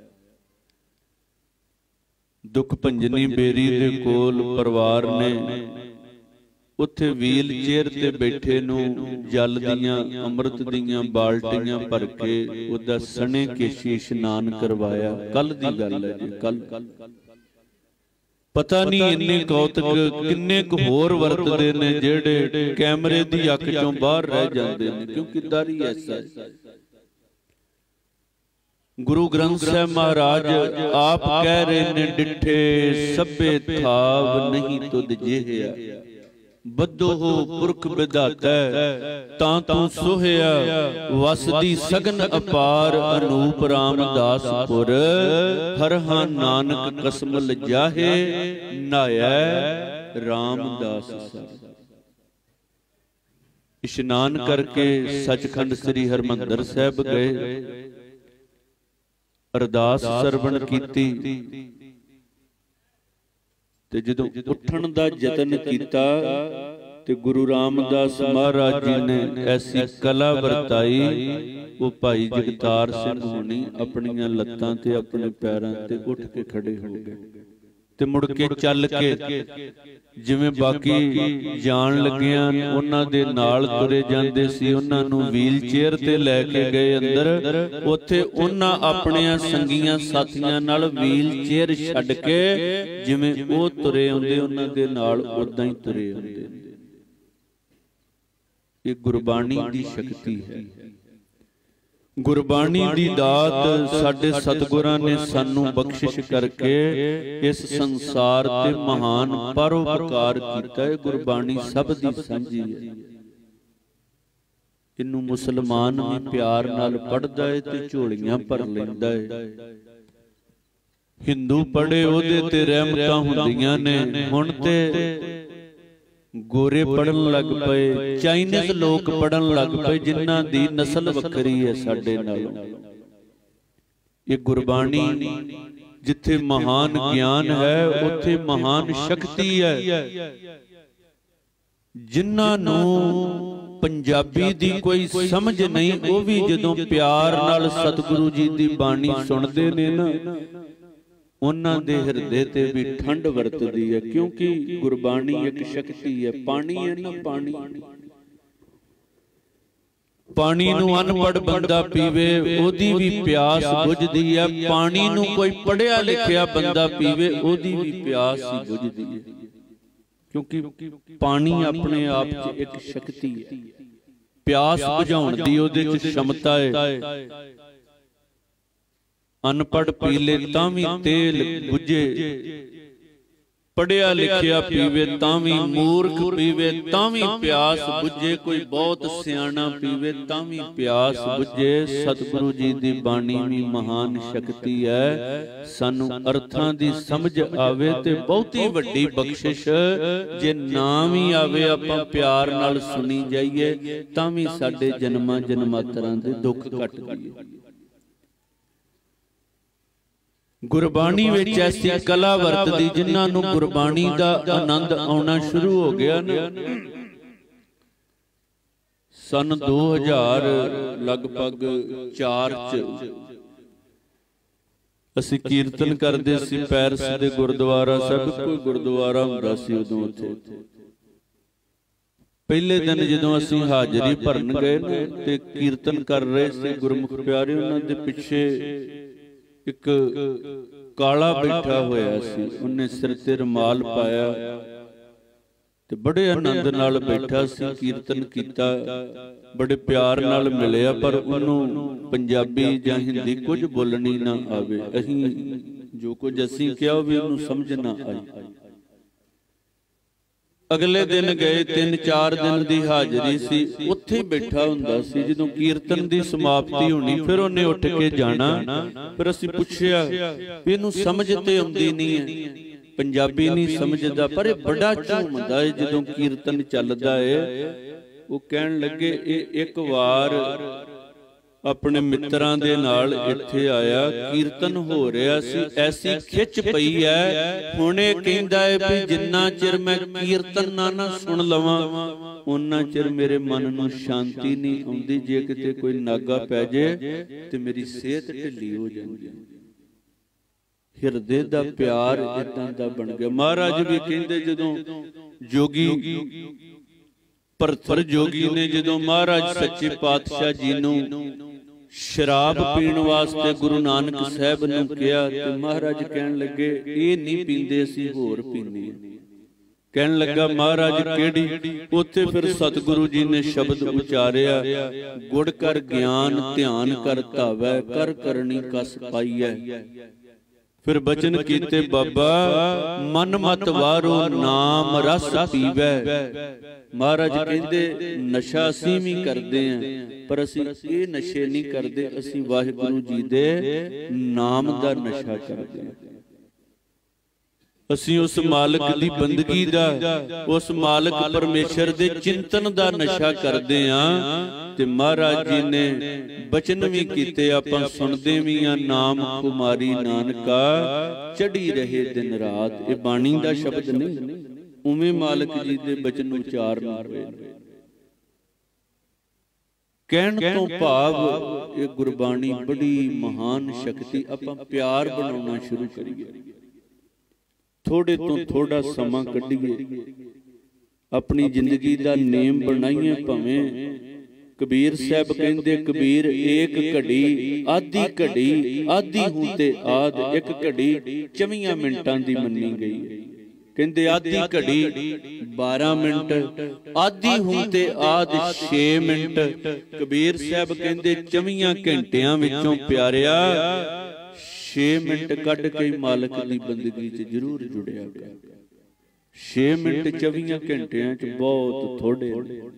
दुख भंजनी बेरी दे कोल परिवार ने उत्थे व्हील चेयर ते बैठे नूं जल दियां अमृत दियां बाल्टियां भर के उहदा सने केशी इशनान करवाया। कल दी गल है जी, कल। पता नहीं इन्ने कौतक किन्ने क होर वरतदे ने जेड़े कैमरे दी अख चों बाहर रह जांदे ने, क्योंकि दर ही ऐसा है। गुरु ग्रंथ साहिब महाराज आप कह रहे ने, डिठे सभे थाव नहीं तुद जेहिया, बद्धो हो पुरख विधाता तां तू सोहिया। वसदी सगन अपार अनूप रामदासपुर, हरहा नानक कसमल जाहे नाया रामदास सर। इशनान करके सचखंड श्री हरमंदर साहिब गए, अरदास सरवण कीती ते जदों उठण दा यतन कीता ते गुरु रामदास महाराज जी ने ऐसी कला वरताई, वो भाई जगतार सिंह होनी अपनियां लत्तां ते अपने पैरां ते उठ के खड़े हो गए ते मुड़ के चल के जिवें बाकी जान लगियां उन्हां दे नाल तुरे जांदे सी, उन्हां नूं व्हील चेयर ते लैके गए अंदर। उत्थे उन्हां अपणियां संगीआं साथियां नाल व्हील चेयर छड्ड के जिवें ओह तुरे आउंदे उन्हां दे नाल उदां ही तुरे आउंदे। ये गुरबाणी दी शक्ति है। गुरबाणी दी दात साडे सतगुरां ने सानू बख्शिश करके इस संसार ते महान परोपकार कीता है। गुरबाणी सब दी सांझी है। इनू मुसलमान भी प्यार नाल पढ़दा है ते झोलियां भर लैंदा है। हिंदू पढ़े ओहदे ते रहमतां हुंदियां ने। हुण ते गोरे पढ़न लग पे, चाइनीज लोग पढ़न लग पे, जिन्हां दी नस्ल वखरी है साडे नालों। ये गुरबाणी जिथे महान ज्ञान है उथे महान शक्ति है। जिन्हां नूं पंजाबी दी कोई समझ नहीं, वो भी जदों प्यार नाल सतगुरु जी दी बाणी सुनदे ने ना, उन्हां दे हिरदे ते भी ठंड वरतदी है, क्योंकि गुरबाणी एक शक्ति है। पानी है ना, पानी पानी नूं अनपढ़ बंदा पीवे ओदी भी प्यास बुझदी है। पानी नूं कोई पढ़िया लिखिया बंदा पीवे ओदी भी प्यास ही बुझदी है, क्योंकि पानी अपने आप च एक शक्ति है। प्यास बुझाउण दी ओदे च क्षमता है। अनपढ़ पी ले तां भी तेल बुझे, पढ़िया लिखिया पीवे तां भी, मूर्ख पीवे तां भी प्यास बुझे, कोई बहुत सियाणा पीवे तां भी प्यास बुझे। सतगुरु जी दी बाणी भी महान शक्ति है। सानू अर्थां दी समझ आवे ते बहुती वड्डी बख्शिश, जे ना भी आवे आपां प्यार नाल सुनी जाइए तां भी साडे जन्मां जन्मांतरां दे दुख कट जाइए। गुरबाणी विच ऐसी कला वरतदी जिन्हां नूं गुरबाणी दा आनंद आउणा शुरू हो गया ना। सन 2000 लगभग 4 च असीं कीर्तन करदे सी पैरिस दे गुरुद्वारा साहिब। कोई गुरुद्वारा हुंदा सी उदों उत्थे। पहले दिन जदों असीं हाजरी भरन गए ना ते कीर्तन कर रहे सी गुरमुख प्यारे, उन्हां दे पिछे एक काला बैठा होया सी, उन्हें सिर ते रुमाल पाया ते बड़े आनंद नाल बैठा सी, कीर्तन कीता, बड़े प्यार नाल मिलिया, पर उन्होंने पंजाबी जां हिंदी कुछ बोलनी ना आवे। अहीं जो कुछ असीं कहा भी उन्होंने समझ ना आई। अगले दिन गए, 3-4 दिन की हाजरी सी, उत्थे बैठा हुंदा सी। जदों कीर्तन की समाप्ति होनी फिर उन्हें उठ के जाना। फिर असीं पुछया भी इहनूं समझ ते आउंदी नहीं है, पंजाबी नहीं समझदा, पर ये बड़ा झूमदा है जदों कीर्तन चलदा है। वो कहण लगे एक बार अपने मित्रां दे नाल इत्थे आया, कीर्तन हो रहा सी, ऐसी खिच पई है, हुणे कहंदा है भी जिन्ना चिर मैं कीर्तन ना सुन लवां उन्ना चिर मेरे मन नूं शांति नहीं आउंदी। जे किते कोई नागा पै जे ते मेरी सेहत ढिल्ली हो जांदी है। हिरदे दा प्यार इदां दा बन गया। महाराज भी कहंदे जदों जोगी भरथर जोगी ने जदों महाराज सच्चे पातशाह जी नूं शराब पीण वास्ते गुरु नानक साहब ने कहा, तो महाराज कहन लगे ये नहीं पींदे, असीं होर पीने। कहन लगा महाराज केड़ी? उत्थे फिर सतगुरु जी ने शब्द उचारिया, गुड़ कर ज्ञान ध्यान कर धावै, कर करनी कस पाईऐ। फिर बचन कीते बाबा मन मत वारो नाम रस पीवै। महाराज कहंदे नशा असीं भी करदे हैं, पर असीं ये नशे नहीं करदे, असीं वाहिगुरू जी दे नाम दा नशा करदे हैं। असीं उस मालिक दी बंदगी दा, उस मालिक परमेश्वर दे चिंतन दा नशा करदे हां। ते महाराज जी ने बचन भी कीते, आपां सुनदे भी हां, नाम कुमारी नानका चढ़ी रहे दिन रात। ये बाणी दा शब्द नहीं, उवें मालिक जी दे बचन उचारण होए। कहण तो भाव ये गुरबाणी बड़ी महान शक्ति। आपां प्यार बनाउणा शुरू करिए, थोड़े तो थोड़ा समा कढीए, अपनी जिंदगी दा नेम बनाइए। भावें कबीर साहब कहंदे, कबीर एक घड़ी आधी घड़ी आधी हूं ते आद, एक घड़ी 24 मिनटां दी मन्नी गई है। कहंदे आधी घड़ी 12 मिनट, आधी हूं ते आद 6 मिनट। कबीर साहब कहंदे 24 घंटियां विचों प्यारिया 6 मिनट कढ के मालिक दी बंदगी च जरूर जुड़िया कर। 6 मिनट 24 घंटियां च बहुत थोड़े,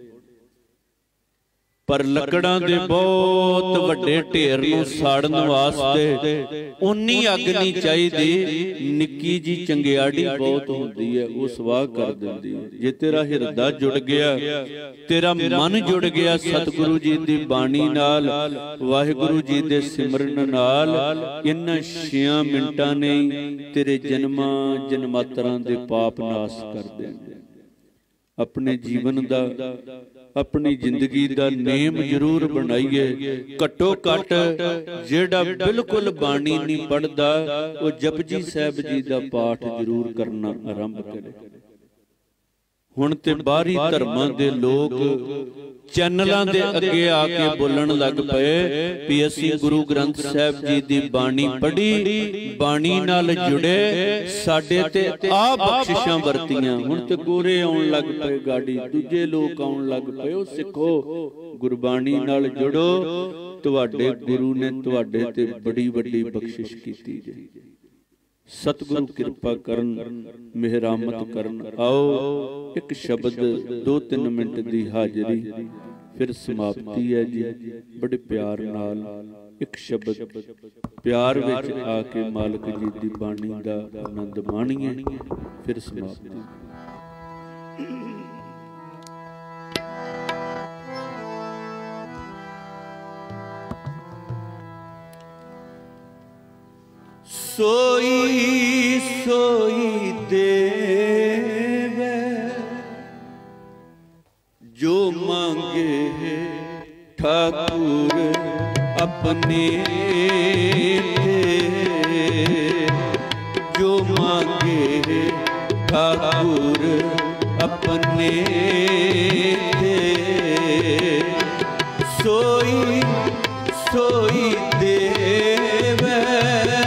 पर लकड़ां दे बहुत वड्डे ढेर नूं साड़न वास्ते उन्नी अग नहीं चाहिदी। निक्की जी चंगियाड़ी बहुत हुंदी है, वो सवाह कर दिंदी है। जे तेरा हिरदा जुड़ गया, तेरा मन जुड़ गया सतगुरु जी दी बाणी नाल, वाहिगुरू जी दे सिमरन नाल, इन्हां 6 मिनटां ने तेरे जन्मां जन्मांतरां दे पाप नाश कर देंगे। अपने जीवन दा, अपनी जिंदगी दा नेम जरूर बनाइए। घट्टो घट जेड़ा बिल्कुल बाणी नहीं पढ़दा, वो जपजी साहब जी दा पाठ जरूर करना आरंभ करे। हुण ते बाहरी धर्मां दे लोग चैनलों के अगे आके बोलन लग पे भी असीं गुरु ग्रंथ साहब जी दी बाणी पढ़ी, बाणी नाल जुड़े, साडे ते आ बख्शिशां वरतियां। हुण ते गोरे आउण लग पे गाड़ी, दूजे लोग आउण लग पे। ओ सिखो, गुरबाणी नाल जुड़ो, तुहाडे गुरु ने तुहाडे ते बड़ी वड्डी बख्शिश कीती जे। सतगुरु कृपा करन, मेहरामत करन। आओ एक शब्द 2-3 मिनट दी हाजरी, फिर समाप्ति है जी। बड़े प्यार नाल एक शब्द प्यार विच आके मालिक जी दी बाणी दा आनंद माणीए, फिर समाप्ति। सोई सोई देवे जो मांगे ठाकुर अपने, जो मांगे ठाकुर अपने, सोई सोई देवे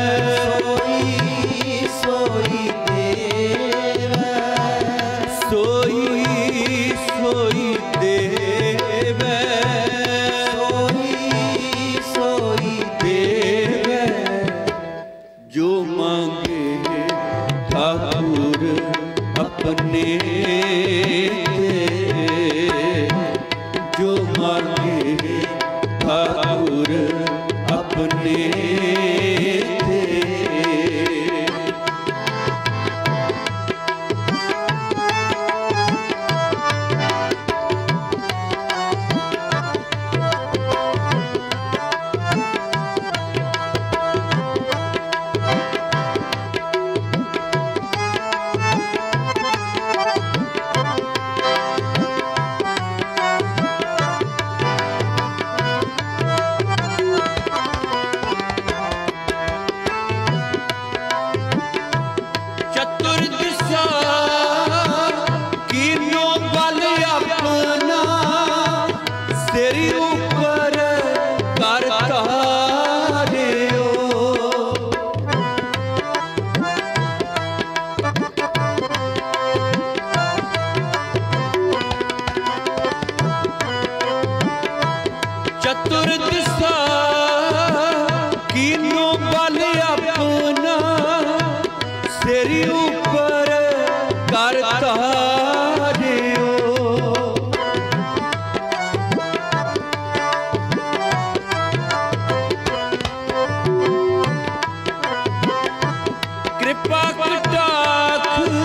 कृपा कटाक्ष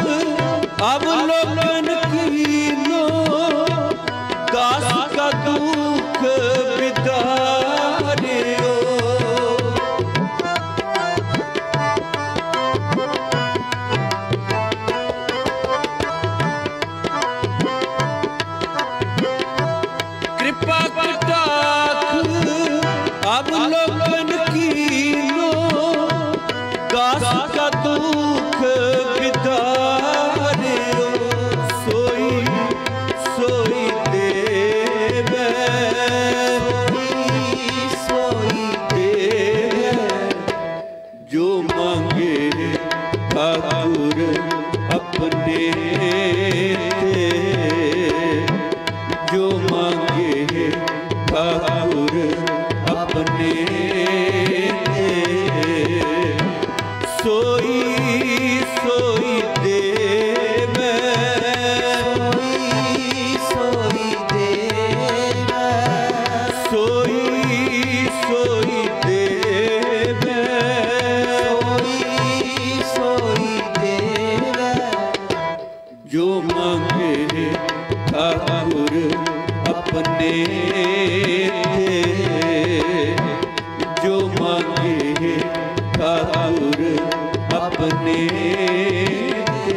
अवलोकन कीनो दास का दुख बिदारियो। कृपा कटाक्ष अवलोकन कीनो दास का दुख बिदारियो। सोई सोई देवे सोई देवे जो मांगे ठाकुर अपने ते, जो मांगे ठाकुर अपने ते। सोई सोई देवे सोई देवे सोई सोई देवे सोई देवे जो मांगे ठाकुर अपने ते, जो मांगे ठाकुर अपने ते।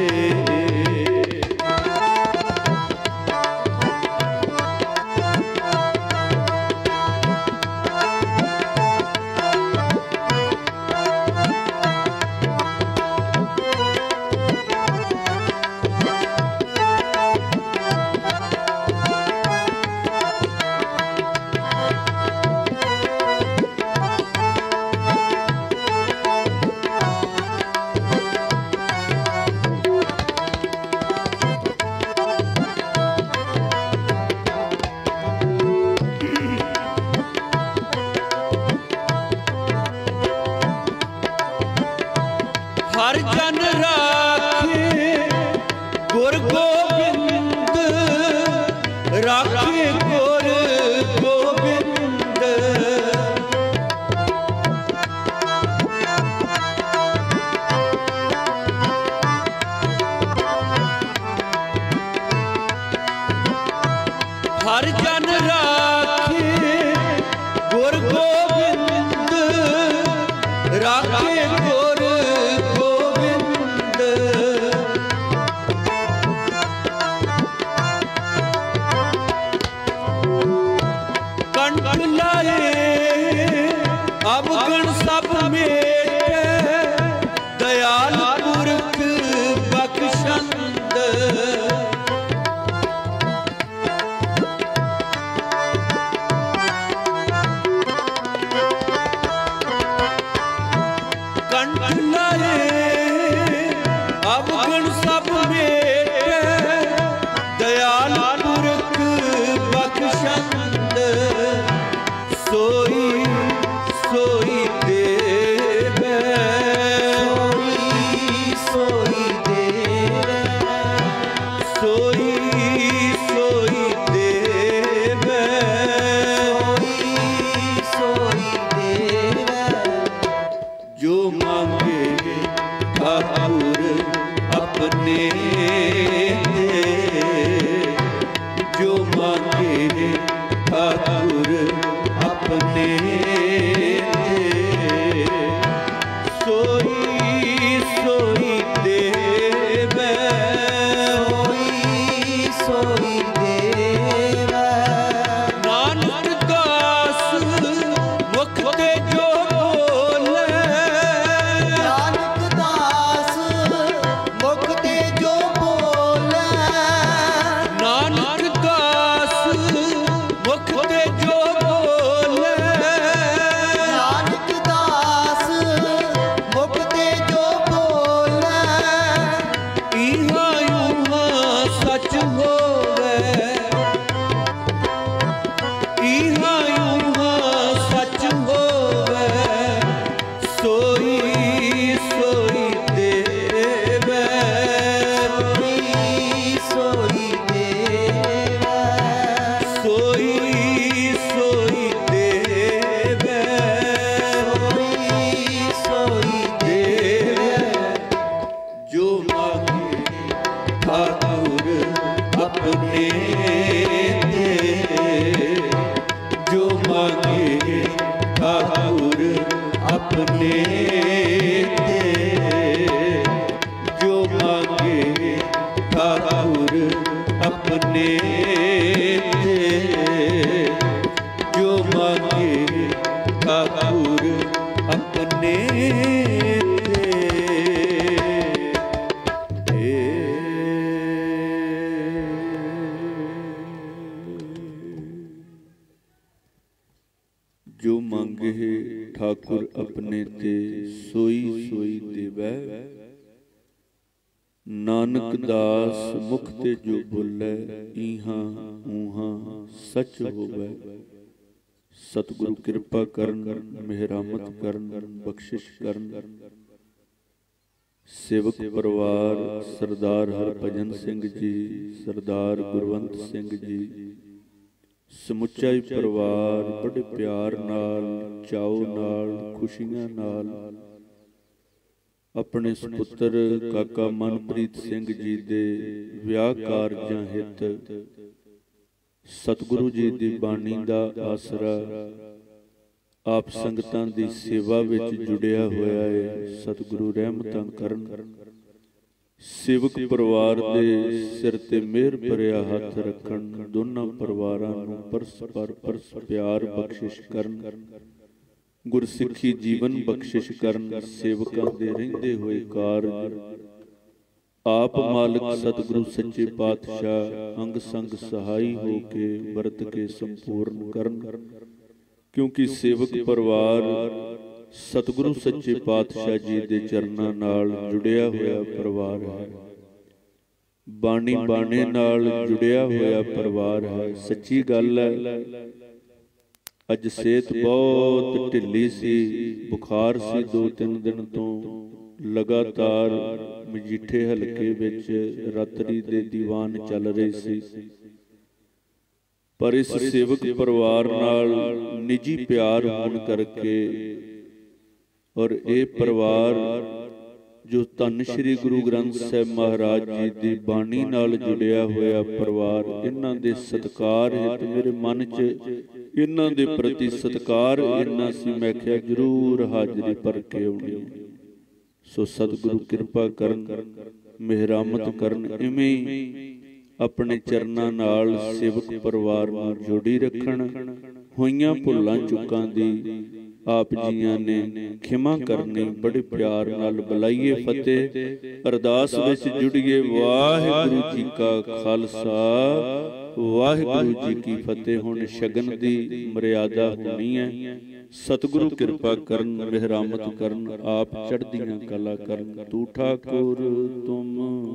हर जन राखे गुर गोबिंद, राखे गुर गोबिंद। हर जन राखे गुर गोबिंद, राखे गुर गोबिंद। कंठ लाए अवगुण सब मेटे, दयाल पुरख बख्शंद। कंठ लाए अवगुण सब मेटे, दयाल पुरख बख्शंद। सोई सोई देवे सोई देवे सोई सोई देवे सोई देवे जो मांगे ठाकुर अपने ते, जो मांगे ठाकुर अपने ते। सोई सोई देवे सोई देवे नानक दास मुख ते जो बोले, नानक दास मुख ते जो बोले, नानक दास मुख ते जो बोले, नानक दास मुख ते जो बोले। सोई देवै। नानक दास मुख ते जो बोलै, इहां ऊहां सच होवै। सतगुरु किरपा करन, मेहरामत करन, बख्शिश करन। सेवक परिवार सरदार हरभजन सिंह जी, सरदार गुरवंत सिंह जी, समुचा ही परिवार बड़े प्यार नाल, चाओ नाल, खुशियां नाल अपने सुपुत्र काका मनप्रीत सिंह जी दे विआह कारजां हित सतगुरु जी दी बाणी दा आसरा आप संगतां दी सेवा विच जुड़िया होया है। सतगुरु रहमतां करन, सेवक परिवार दे सिर ते मेहर भरिया हथ रखन, दोनों परिवारां नूं परस्पर प्यार बख्शिश करन, गुरसिੱਖੀ जीवन बख्शिश करन। सेवकां दे रहिंदे होए कारज आप मालिक सतगुरु सच्चे पातशाह अंग संग सहाई हो के वरत के संपूर्ण करन। क्योंकि सेवक परिवार सतगुरु सच्चे पातशाह जी दे चरनां नाल जुड़िया होया परिवार है, बाणी बाणे नाल जुड़िया होया परिवार है। सच्ची गल है, अज सेहत बहुत ढिली सी, बुखार सी 2-3 दिन तो लगातार मजीठे हलके विच रात्रि दे दीवान चल रही सी। पर इस सेवक परिवार नाल निजी प्यार होने करके और ये परिवार जो धन श्री गुरु ग्रंथ साहिब महाराज जी की बाणी नाल जुड़िया होया परिवार, इन्हां दे सत्कार हित मेरे मन च इन्हां दे प्रति सत्कार इन्ना सी, मैं आख्या जरूर हाजरी भर के आउणी। सो सतगुरु किरपा करन, मेहरामत करन, इवें अपने चरनां नाल सेवक परिवार नूं जोड़ी रखण। होइयां भुल्लां चुकां दी आप जियां ने खिमा करनी, बड़े प्यार नाल बुलाइए फतेह। अरदास विच जुड़िए। वाहिगुरू जी का खालसा, वाहिगुरू जी की फतेह। हुण शगन दी मर्यादा होनी है। सतगुरु किरपा करन, मेहरामत करन, आप चढ़दियां कला करन। तू ठाकुर तुम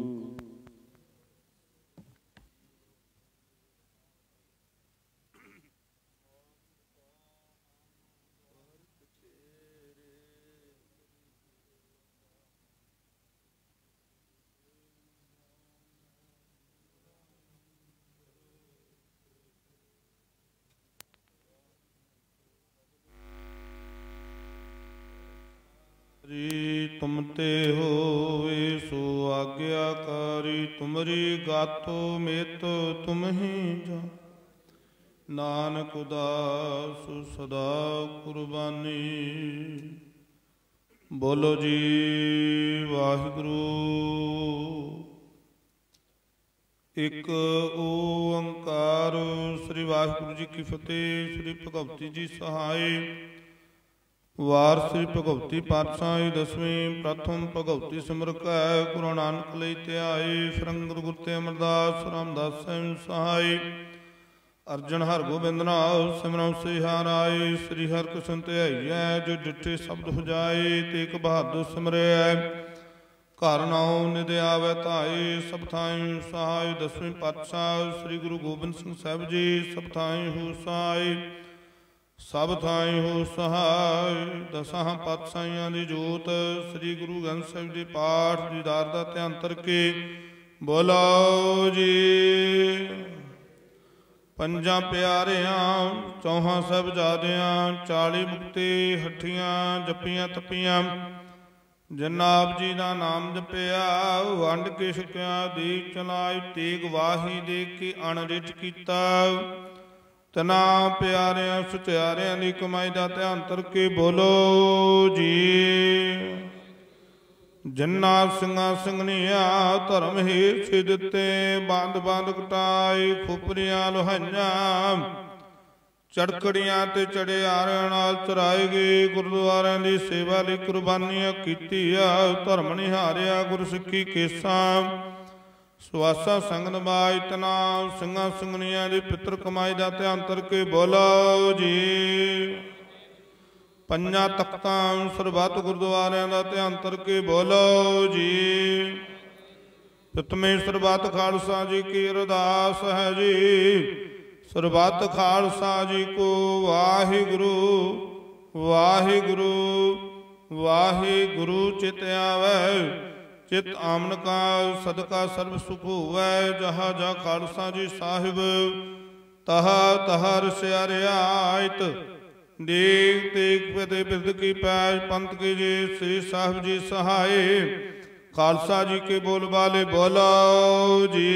तुम ते होए सो आज्ञाकारी, तुमरी गातो मेत तुम ही जा। नानक दास सदा कुर्बानी। बोलो जी वाहिगुरू। एक ओंकार। श्री वाहिगुरू जी की फतेह। श्री भगवती जी सहाय। वार श्री भगवती पातशाही दसवीं। प्रथम भगवती सिमर कै गुरु नानक लई ध्याए। फिरंगुर गुरु ते अमरदास रामदास साहिब सहाय। अर्जन हर गोबिंद नाम सिमरन सिहाराए। श्री हर कृष्ण ध्याइए जो डिठे शब्द हो जाए। तेक बहादुर सिमरिया घर नाउ निध आवे धाए। सब थाई सहाय। दसवीं पातशाह श्री गुरु गोबिंद सिंह साहिब जी सब थाई हो सहाय। सब थाई हो सहाय। दसां पातशाहियां दी जोत श्री गुरु ग्रंथ साहिब जी पाठ दीदार दा ध्यान करके बोलो जी। पंजां प्यारियां चौहां साहिबजादियां 40 मुक्ति हठियां जपियां तपियां। जिन्ना आप जी का नाम जपिया वंड के छकिया दीप चलाई। तेग वाही दे के अणरिच कीता। तना प्यारियां सुचारियां दी कमाई का ध्यान करके बोलो जी। जिन्ना सिंगा सिंगनिया धर्म हेठ से दिते। बंद बंद कटाई खुपरियां लोहाइयां। चड़कड़ियां ते चढ़ियारियां नाल चराए गए। गुरुद्वारियां दी सेवा लई कुर्बानियां कीतियां। धर्म निहारिया गुरसिੱਖੀ केसां। सुवासा संगत बाज तना सिंगा सिंगनिया दी पितर कमाई का ध्यान करके बोलो जी। ਪੰਜਾਂ ਤਖਤਾਂ ਸਰਬੱਤ ਗੁਰਦੁਆਰਿਆਂ ਦਾ ਧਿਆਨ ਕਰਕੇ ਬੋਲੋ ਜੀ। ਪ੍ਰਥਮੇ ਸਰਬੱਤ ਖਾਲਸਾ ਜੀ ਕੀ ਅਰਦਾਸ ਹੈ ਜੀ। ਸਰਬੱਤ ਖਾਲਸਾ ਜੀ ਕੋ ਵਾਹਿਗੁਰੂ ਵਾਹਿਗੁਰੂ ਵਾਹਿਗੁਰੂ ਚਿਤ ਆਵੈ। ਚਿਤ ਆਮਨ ਕਾ ਸਦਕਾ ਸਰਬ ਸੁਖ ਹੋਵੈ। ਜਹਾ ਜਾ ਖਾਲਸਾ ਜੀ ਸਾਹਿਬ ਤਹਾ ਤਹਾ ਰਸਿਆ ਰਿਆਇਤ। ਦੇਖ ਤੇਗ ਪਤੇ ਬਿਰਦ ਕੀ ਪੈਜ ਪੰਥ ਕੇ ਜੀ ਸ੍ਰੀ ਸਾਹਿਬ ਜੀ ਸਹਾਏ। ਖਾਲਸਾ ਜੀ ਕੇ ਬੋਲ ਬਾਲੇ ਬੋਲੋ ਜੀ।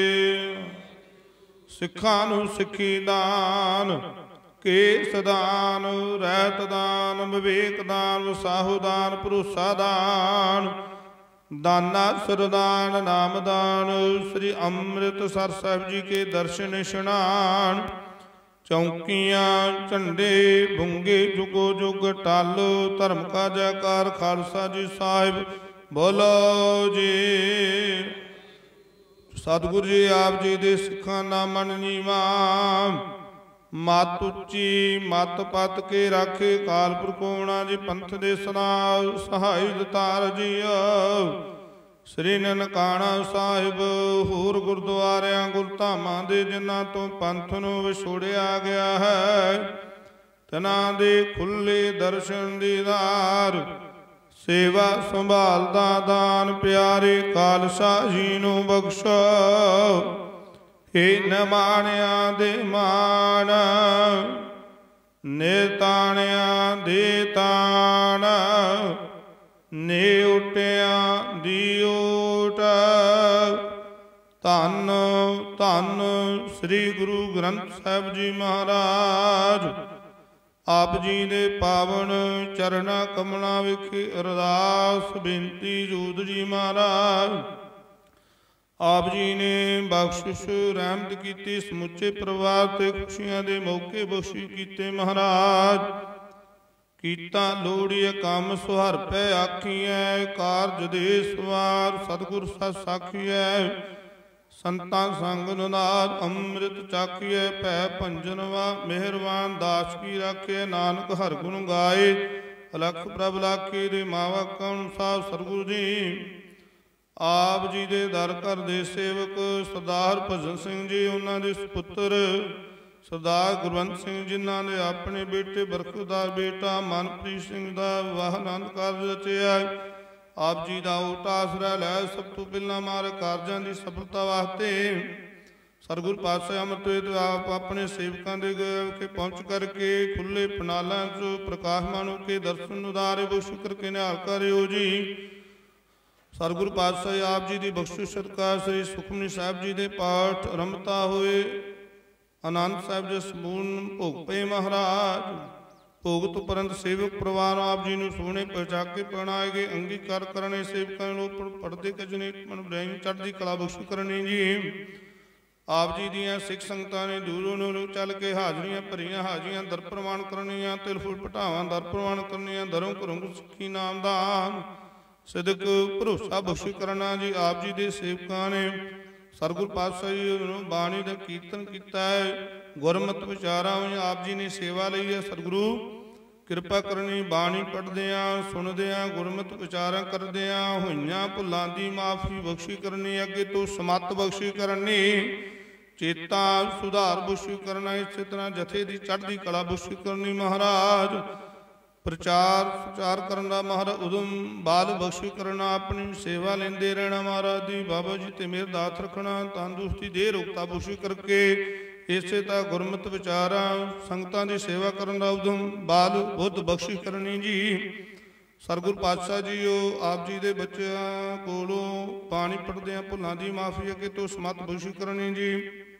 ਸਿੱਖਾਂ ਨੂੰ ਸਿੱਖੀ ਦਾਨ ਕੇਸ ਦਾਨ ਰਹਿਤ ਦਾਨ ਵਿਵੇਕ ਦਾਨ ਵਸਾਹੂ ਦਾਨ ਭਰੋਸਾ ਦਾਨ ਦਾਨਾ ਸਰਦਾਨ ਨਾਮ ਦਾਨ। ਸ੍ਰੀ ਅੰਮ੍ਰਿਤਸਰ ਸਾਹਿਬ ਜੀ ਕੇ ਦਰਸ਼ਨ ਇਸ਼ਨਾਨ। ਚੌਂਕੀਆਂ ਝੰਡੇ ਬੁੰਗੇ ਜੁਗੋ ਜੁਗ ਟਲ। ਧਰਮ ਕਾ ਜੈਕਾਰ ਖਾਲਸਾ ਜੀ ਸਾਹਿਬ ਬੋਲੋ ਜੀ। ਸਤਿਗੁਰੂ ਜੀ ਆਪ ਜੀ ਦੇ ਸਿੱਖਾਂ ਦਾ ਮਨ ਨੀਵਾ। ਮਤ ਉੱਚੀ ਮਤ ਪਤ ਕੇ ਰਾਖੇ ਕਾਲ ਪੁਰਖੋਣਾ ਜੀ। ਪੰਥ ਦੇ ਸਦਾ ਸਹਾਈ ਦਤਾਰ ਜੀਓ। ਸ੍ਰੀ ਨਨਕਾਣਾ ਸਾਹਿਬ ਹੋਰ ਗੁਰਦੁਆਰਿਆਂ ਗੁਰਧਾਮਾਂ ਦੇ ਜਿਨ੍ਹਾਂ ਤੋਂ ਪੰਥ ਨੂੰ ਵਿਛੋੜਿਆ ਗਿਆ ਹੈ ਤਨਾਂ ਦੇ ਖੁੱਲੇ ਦਰਸ਼ਨ ਦੀਦਾਰ। ਸੇਵਾ ਸੰਭਾਲ ਦਾ ਦਾਨ ਪਿਆਰੇ ਖਾਲਸਾ ਜੀ ਨੂੰ ਬਖਸ਼ੋ। ਏ ਨਿਮਾਣਿਆਂ ਦੇ ਮਾਣ ਨਿਤਾਣਿਆਂ ਦੇ ਤਾਣ। ਨੇ ਉਟਿਆਂ ਦੀ ਓਟ। ਧੰਨ ਧੰਨ ਸ੍ਰੀ ਗੁਰੂ ਗ੍ਰੰਥ ਸਾਹਿਬ ਜੀ ਮਹਾਰਾਜ। ਆਪ ਜੀ ਦੇ ਪਾਵਨ ਚਰਨਾਂ ਕਮਲਾਂ ਵਿਖੇ ਅਰਦਾਸ ਬੇਨਤੀ ਜੋਤ ਜੀ ਮਹਾਰਾਜ। ਆਪ ਜੀ ਨੇ ਬਖਸ਼ਿਸ਼ ਰਹਿਮਤ ਕੀਤੀ ਸਮੁੱਚੇ ਪਰਿਵਾਰ ਤੇ ਖੁਸ਼ੀਆਂ ਦੇ ਮੌਕੇ ਬਖਸ਼ੀ ਕੀਤੇ ਮਹਾਰਾਜ। ਕੀਤਾ ਲੋੜੀਏ ਕੰਮ ਸੁਹਰ ਪੈ ਆਖੀਐ। ਕਾਰਜ ਦੇ ਸਵਾਰ ਸਤਿਗੁਰ ਸਤ ਸਾਖੀਐ। ਸੰਤਾਂ ਸੰਗ ਨਾਦ ਅੰਮ੍ਰਿਤ ਚਾਖੀਐ। ਭੈ ਭੰਜਨ ਵਾ ਮਿਹਰਬਾਨ ਦਾਸ ਕੀ ਰਾਖੇ। ਨਾਨਕ ਹਰਿ ਗੁਣ ਗਾਏ ਅਲਖ ਪ੍ਰਭ ਲਾਖੀ। ਦੇ ਮਾਵਾ ਕਉ ਸਾਹਿਬ ਸਤਿਗੁਰੂ ਜੀ ਆਪ ਜੀ ਦੇ ਦਰ ਘਰ ਦੇ ਸੇਵਕ ਸਰਦਾਰ ਭਜਨ ਸਿੰਘ ਜੀ ਉਹਨਾਂ ਦੇ ਸੁਪੁੱਤਰ ਸਰਦਾਰ ਗੁਰਵੰਤ ਸਿੰਘ ਜਿਨ੍ਹਾਂ ਨੇ ਆਪਣੇ ਬੇਟੇ ਬਰਖੁਦਾਰ ਬੇਟਾ ਮਨਪ੍ਰੀਤ ਸਿੰਘ ਦਾ ਵਿਵਾਹ ਆਨੰਦ ਕਾਰਜ ਰਚਿਆ। ਆਪ ਜੀ ਦਾ ਓਟ ਆਸਰਾ ਲੈ ਸਭ ਤੋਂ ਪਹਿਲਾਂ ਮਾਰੇ ਕਾਰਜਾਂ ਦੀ ਸਫਲਤਾ ਵਾਸਤੇ ਸਤਿਗੁਰ ਪਾਤਸ਼ਾਹ ਅੰਮ੍ਰਿਤ ਵੇਦ ਆਪ ਆਪਣੇ ਸੇਵਕਾਂ ਦੇ ਕੇ ਪਹੁੰਚ ਕਰਕੇ ਖੁੱਲੇ ਪਨਾਲਾਂ 'ਚ ਪ੍ਰਕਾਸ਼ਮਾਨ ਹੋ ਕੇ ਦਰਸ਼ਨ ਉਦਾਰੇ ਬੋ ਸ਼ੁਕਰ ਕੇ ਨਿਹਾਲ ਕਰਿਓ ਜੀ। ਸਤਿਗੁਰ ਪਾਤਸ਼ਾਹ ਆਪ ਜੀ ਦੀ ਬਖਸ਼ਿਸ਼ ਸਦਕਾ ਸ੍ਰੀ ਸੁਖਮਨੀ ਸਾਹਿਬ ਜੀ ਦੇ ਪਾਠ ਆਰੰਭਤਾ ਹੋਏ ਆਨੰਦ ਸਾਹਿਬ ਦੇ ਸੰਪੂਰਨ ਭੋਗ ਪਏ ਮਹਾਰਾਜ। ਭੋਗ ਤੋਂ ਉਪਰੰਤ ਸੇਵਕ ਪਰਿਵਾਰ ਆਪ ਜੀ ਨੂੰ ਸੋਹਣੇ ਪਹੁੰਚਾ ਕੇ ਪਹੁਨਾਏ ਗਏ ਅੰਗੀਕਾਰ ਕਰਨੇ। ਸੇਵਕਾਂ ਨੂੰ ਪੜਦੇ ਕਜਨੇ ਮਨ ਬ੍ਰਹਿਮ ਚੜ੍ਹਦੀ ਕਲਾ ਬਖਸ਼ ਕਰਨੀ ਜੀ। ਆਪ ਜੀ ਦੀਆਂ ਸਿੱਖ ਸੰਗਤਾਂ ਨੇ ਦੂਰੋਂ ਨੂੰ ਚੱਲ ਕੇ ਹਾਜ਼ਰੀਆਂ ਭਰੀਆਂ ਹਾਜ਼ਰੀਆਂ ਦਰ ਪ੍ਰਵਾਨ ਕਰਨੀਆਂ। ਤਿਲ ਫੁੱਲ ਪਟਾਵਾਂ ਦਰ ਪ੍ਰਵਾਨ ਕਰਨੀਆਂ। ਦਰੋਂ ਘਰੋਂ ਸਿੱਖੀ ਨਾਮਦਾਨ ਸਿਦਕ ਭਰੋਸਾ ਬਖਸ਼ ਕਰਨਾ ਜੀ। ਆਪ ਜੀ ਦੇ ਸੇਵਕਾਂ ਨੇ ਸਤਿਗੁਰ ਪਾਤਸ਼ਾਹ ਜੀ ਨੂੰ ਬਾਣੀ ਦਾ ਕੀਰਤਨ ਕੀਤਾ ਹੈ। ਗੁਰਮਤਿ ਵਿਚਾਰਾਂ ਵਿੱਚ ਆਪ ਜੀ ਨੇ ਸੇਵਾ ਲਈ ਹੈ। ਸਤਿਗੁਰੂ ਕਿਰਪਾ ਕਰਨੀ। ਬਾਣੀ ਪੜ੍ਹਦਿਆਂ ਸੁਣਦਿਆਂ ਗੁਰਮਤਿ ਵਿਚਾਰਾਂ ਕਰਦਿਆਂ ਹੋਈਆਂ ਭੁੱਲਾਂ ਦੀ ਮਾਫੀ ਬਖਸ਼ੀ ਕਰਨੀ। ਅੱਗੇ ਤੋਂ ਸਮੱਤ ਬਖਸ਼ੀ ਕਰਨੀ। ਚੇਤਾ ਸੁਧਾਰ ਬਖਸ਼ੀ ਕਰਨਾ। ਇਸੇ ਤਰ੍ਹਾਂ ਜਥੇ ਦੀ ਚੜ੍ਹਦੀ ਕਲਾ ਬਖਸ਼ੀ ਕਰਨੀ ਮਹਾਰਾਜ। ਪ੍ਰਚਾਰ ਸੁਚਾਰ ਕਰਨ ਦਾ ਮਹਾਰਾਜ ਉਦਮ ਬਾਲ ਬਖਸ਼ੀ ਕਰਨਾ। ਆਪਣੀ ਸੇਵਾ ਲੈਂਦੇ ਰਹਿਣਾ ਮਹਾਰਾਜ ਦੀ। ਬਾਬਾ ਜੀ ਤੇ ਮੇਰ ਦਾਤ ਰੱਖਣਾ। ਤੰਦਰੁਸਤੀ ਦੇ ਰੋਗਤਾ ਬਖਸ਼ੀ ਕਰਕੇ ਇਸੇ ਤਾਂ ਗੁਰਮਤਿ ਵਿਚਾਰਾਂ ਸੰਗਤਾਂ ਦੀ ਸੇਵਾ ਕਰਨ ਦਾ ਉਦਮ ਬਾਲ ਬੁੱਧ ਬਖਸ਼ੀ ਕਰਨੀ ਜੀ। ਸਤਿਗੁਰ ਪਾਤਸ਼ਾਹ ਜੀਓ ਆਪ ਜੀ ਦੇ ਬੱਚਿਆਂ ਕੋਲੋਂ ਬਾਣੀ ਪੜ੍ਹਦਿਆਂ ਭੁੱਲਾਂ ਦੀ ਮਾਫੀ ਅੱਗੇ ਤੋਂ ਸਮੱਤ ਬਖਸ਼ੀ ਕਰਨੀ ਜੀ।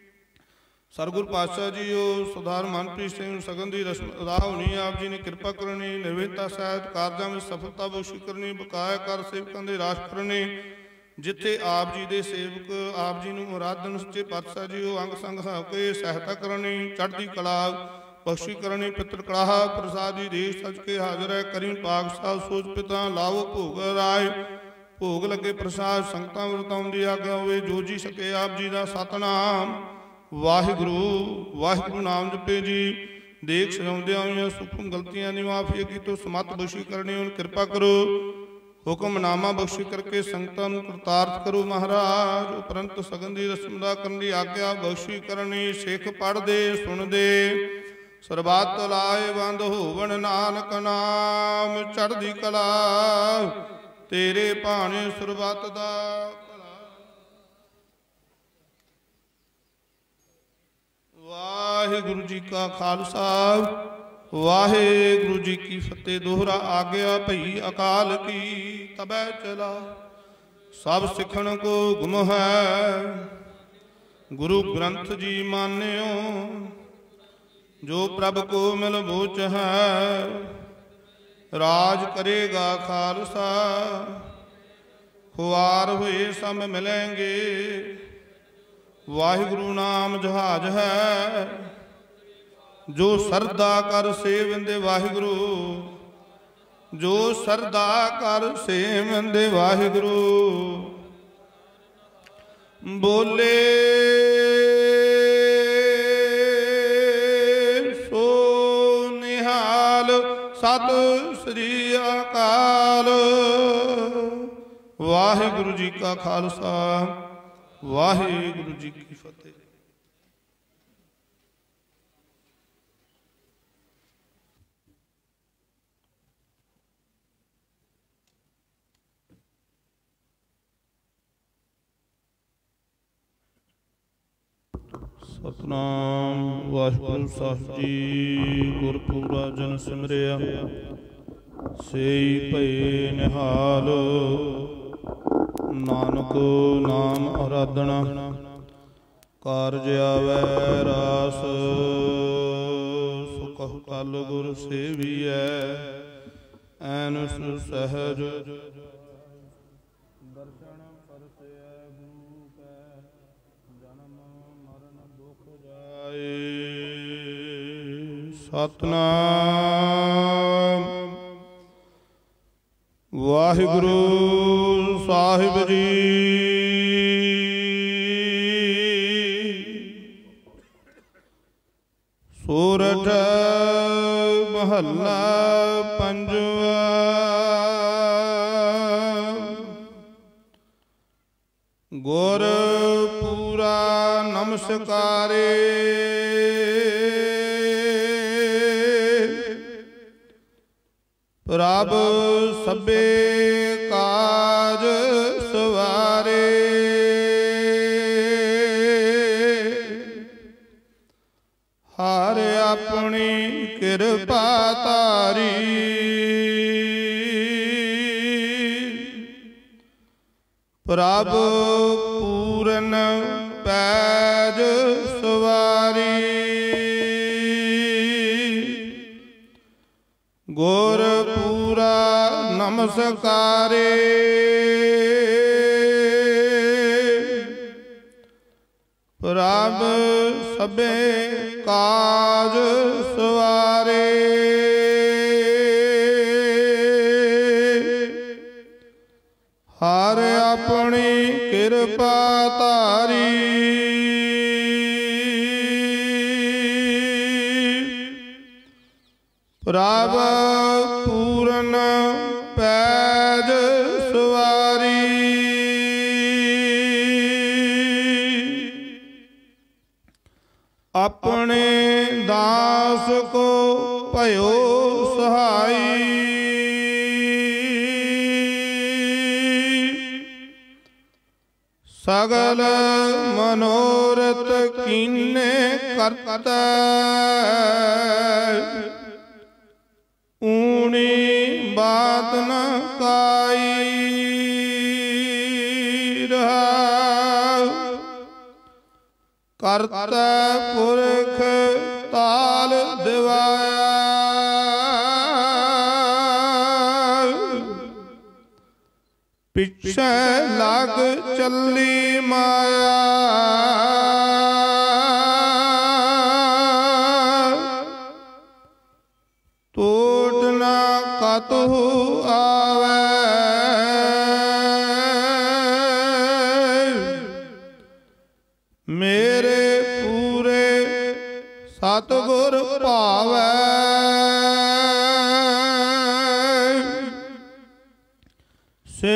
ਸਤਿਗੁਰ ਪਾਤਸ਼ਾਹ ਜੀਓ ਸਰਦਾਰ ਮਨਪ੍ਰੀਤ ਸਿੰਘ ਸਗਨ ਦੀ ਰਸਮ ਅਦਾ ਹੋਣੀ। ਆਪ ਜੀ ਨੇ ਕਿਰਪਾ ਕਰਨੀ। ਨਿਰਵਿਘਤਾ ਸਾਹਿਤ ਕਾਰਜਾਂ ਵਿੱਚ ਸਫਲਤਾ ਬਖਸ਼ੀ ਕਰਨੀ। ਬਕਾਇਆ ਕਰ ਸੇਵਕਾਂ ਦੇ ਰਾਸ਼ ਕਰਨੇ। ਜਿੱਥੇ ਆਪ ਜੀ ਦੇ ਸੇਵਕ ਆਪ ਜੀ ਨੂੰ ਮੁਰਾਦਨ ਸੱਚੇ ਪਾਤਸ਼ਾਹ ਜੀਓ ਅੰਗ ਸੰਗ ਹੋ ਕੇ ਸਹਾਇਤਾ ਕਰਨੀ। ਚੜ੍ਹਦੀ ਕਲਾ ਬਖਸ਼ੀ ਕਰਨੀ। ਪਿੱਤਰ ਕੜਾਹਾ ਪ੍ਰਸਾਦ ਜੀ ਦੇਸ਼ ਸੱਜ ਕੇ ਹਾਜ਼ਰ ਹੈ। ਕਰੀ ਪਾਕ ਸਾਹਿਬ ਸੋਚ ਪਿਤਾ ਲਾਵੋ ਭੋਗ ਰਾਏ। ਭੋਗ ਲੱਗੇ ਪ੍ਰਸਾਦ ਸੰਗਤਾਂ ਵਰਤਾਉਣ ਦੀ ਆਗਿਆ ਹੋਵੇ। ਜੋ ਜੀ ਸਕੇ ਆਪ ਜੀ ਦਾ ਸਤਨਾਮ ਵਾਹਿਗੁਰੂ ਵਾਹਿਗੁਰੂ ਨਾਮ ਜਪੇ ਜੀ। देख सजाउंदियां होइयां सूक्ष्म गलतियां दी माफी की तो समत बख्शी करनी हुण कृपा करो। हुक्मनामा बख्शी करके संगतां नूं करतार्थ करो महाराज। उपरंत सगन दी रस्म दा करन दी आग्या बख्शी करनी। सिख पढ़दे सुनदे सरबत लाए बंद होवन नानक नाम चढ़दी कला। तेरे भाने सरबत दा वाहिगुरु जी का खालसा वाहिगुरु जी की फतेह। दोहरा आ गया भई अकाल की तबै चला। सब सिखण को गुम है गुरु ग्रंथ जी मान्यो। जो प्रभ को मिल बोच है राज करेगा खालसा। खुआर हुए सब मिलेंगे वाहिगुरु नाम जहाज है। जो सरदा कर सेवंदे वाहिगुरु। जो सरदा कर सेवंदे वाहिगुरु। बोले सो निहाल सत श्री अकाल। वाहिगुरु जी का खालसा वाहिगुरु जी की फतेह। सतनाम वाहिगुरु साहिब जी। गुरपुरा जन सिमरिया सेई भई निहाल। नानक नाम आराधना कारज आवै रास। सो कहु कल गुर सेवियै ऐनस सहज। दर्शन परसै गुरु कै जन्म मरण दुख जाए। सतनाम वाहिगुरु साहिब जी। सूरठ महला पंजवा। गुर पूरा नमस्कारे। प्रभ सबे काज सवारे। हर अपनी कृपा तारी। प्रभ पूरन पैज सवारी। गुर पूरा नमस्कारे। प्रभ सबे काज सवारे। हर अपनी कृपा तारी। प्रभ पूरन पैज सवारी। अपने दास को भयो सहाई। सगल मनोरथ कीने करता। ऊनी बात न काई रहा। करता पुरख ताल दिवाया। पिछे लग चली माया। टूट न कतहु आवे। मेरे पूरे सतगुर भावै।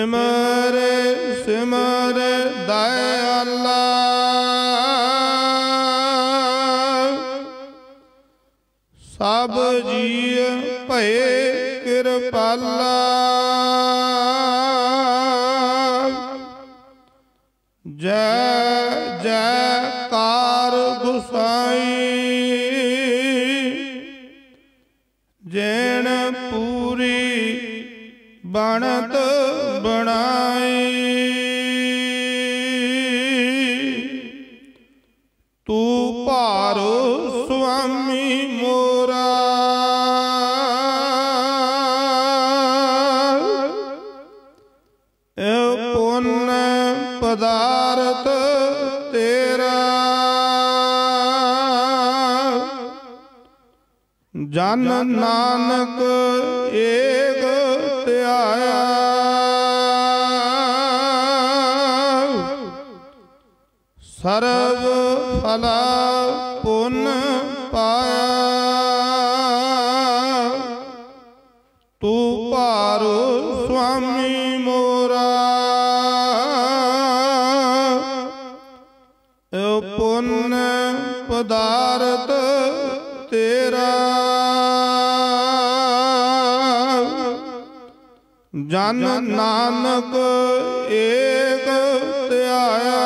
ਸਿਮਰ ਸਿਮਰ ਦਇਆਲਾ ਸਭ ਜੀਅ ਭਏ ਕਿਰਪਾਲਾ ਜੈ ਜੈਕਾਰ ਗੁਸਾਈ ਜੈਣ ਪੂਰੀ ਬਣਤ ਬਣਾਈ ਤੂੰ ਭਾਰੋ ਸੁਆਮੀ ਮੋਰਾ ਇਹ ਪੁੰਨ ਪਦਾਰਥ ਤੇਰਾ ਜਨ ਨਾਨਕ ਏਕ ਧਿਆਇਆ ਸਰਬ ਫਲਾ ਪੁੰਨ ਪਾਇਆ ਤੂੰ ਭਾਰੋ ਸੁਆਮੀ ਮੋਰਾ ਇਹ ਪੁੰਨ ਪਦਾਰਥ ਤੇਰਾ ਜਨ ਨਾਨਕ ਏਕ ਧਿਆਇਆ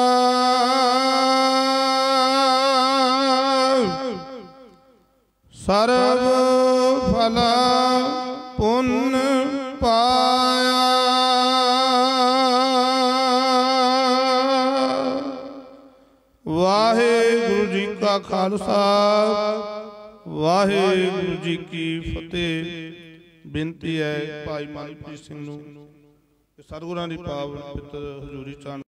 ਸਰਬ ਫਲਾ ਪੁੰਨ ਪਾਇਆ। ਵਾਹਿਗੁਰੂ ਜੀ ਕਾ ਖਾਲਸਾ ਵਾਹਿਗੁਰੂ ਜੀ ਕੀ ਫਤਿਹ। ਬੇਨਤੀ ਹੈ ਭਾਈ ਮਨਪ੍ਰੀਤ ਸਿੰਘ ਨੂੰ ਸਤਿਗੁਰਾਂ ਦੀ ਪਾਵਨ ਪਵਿੱਤਰ ਹਜ਼ੂਰੀ ਚ ਆਣ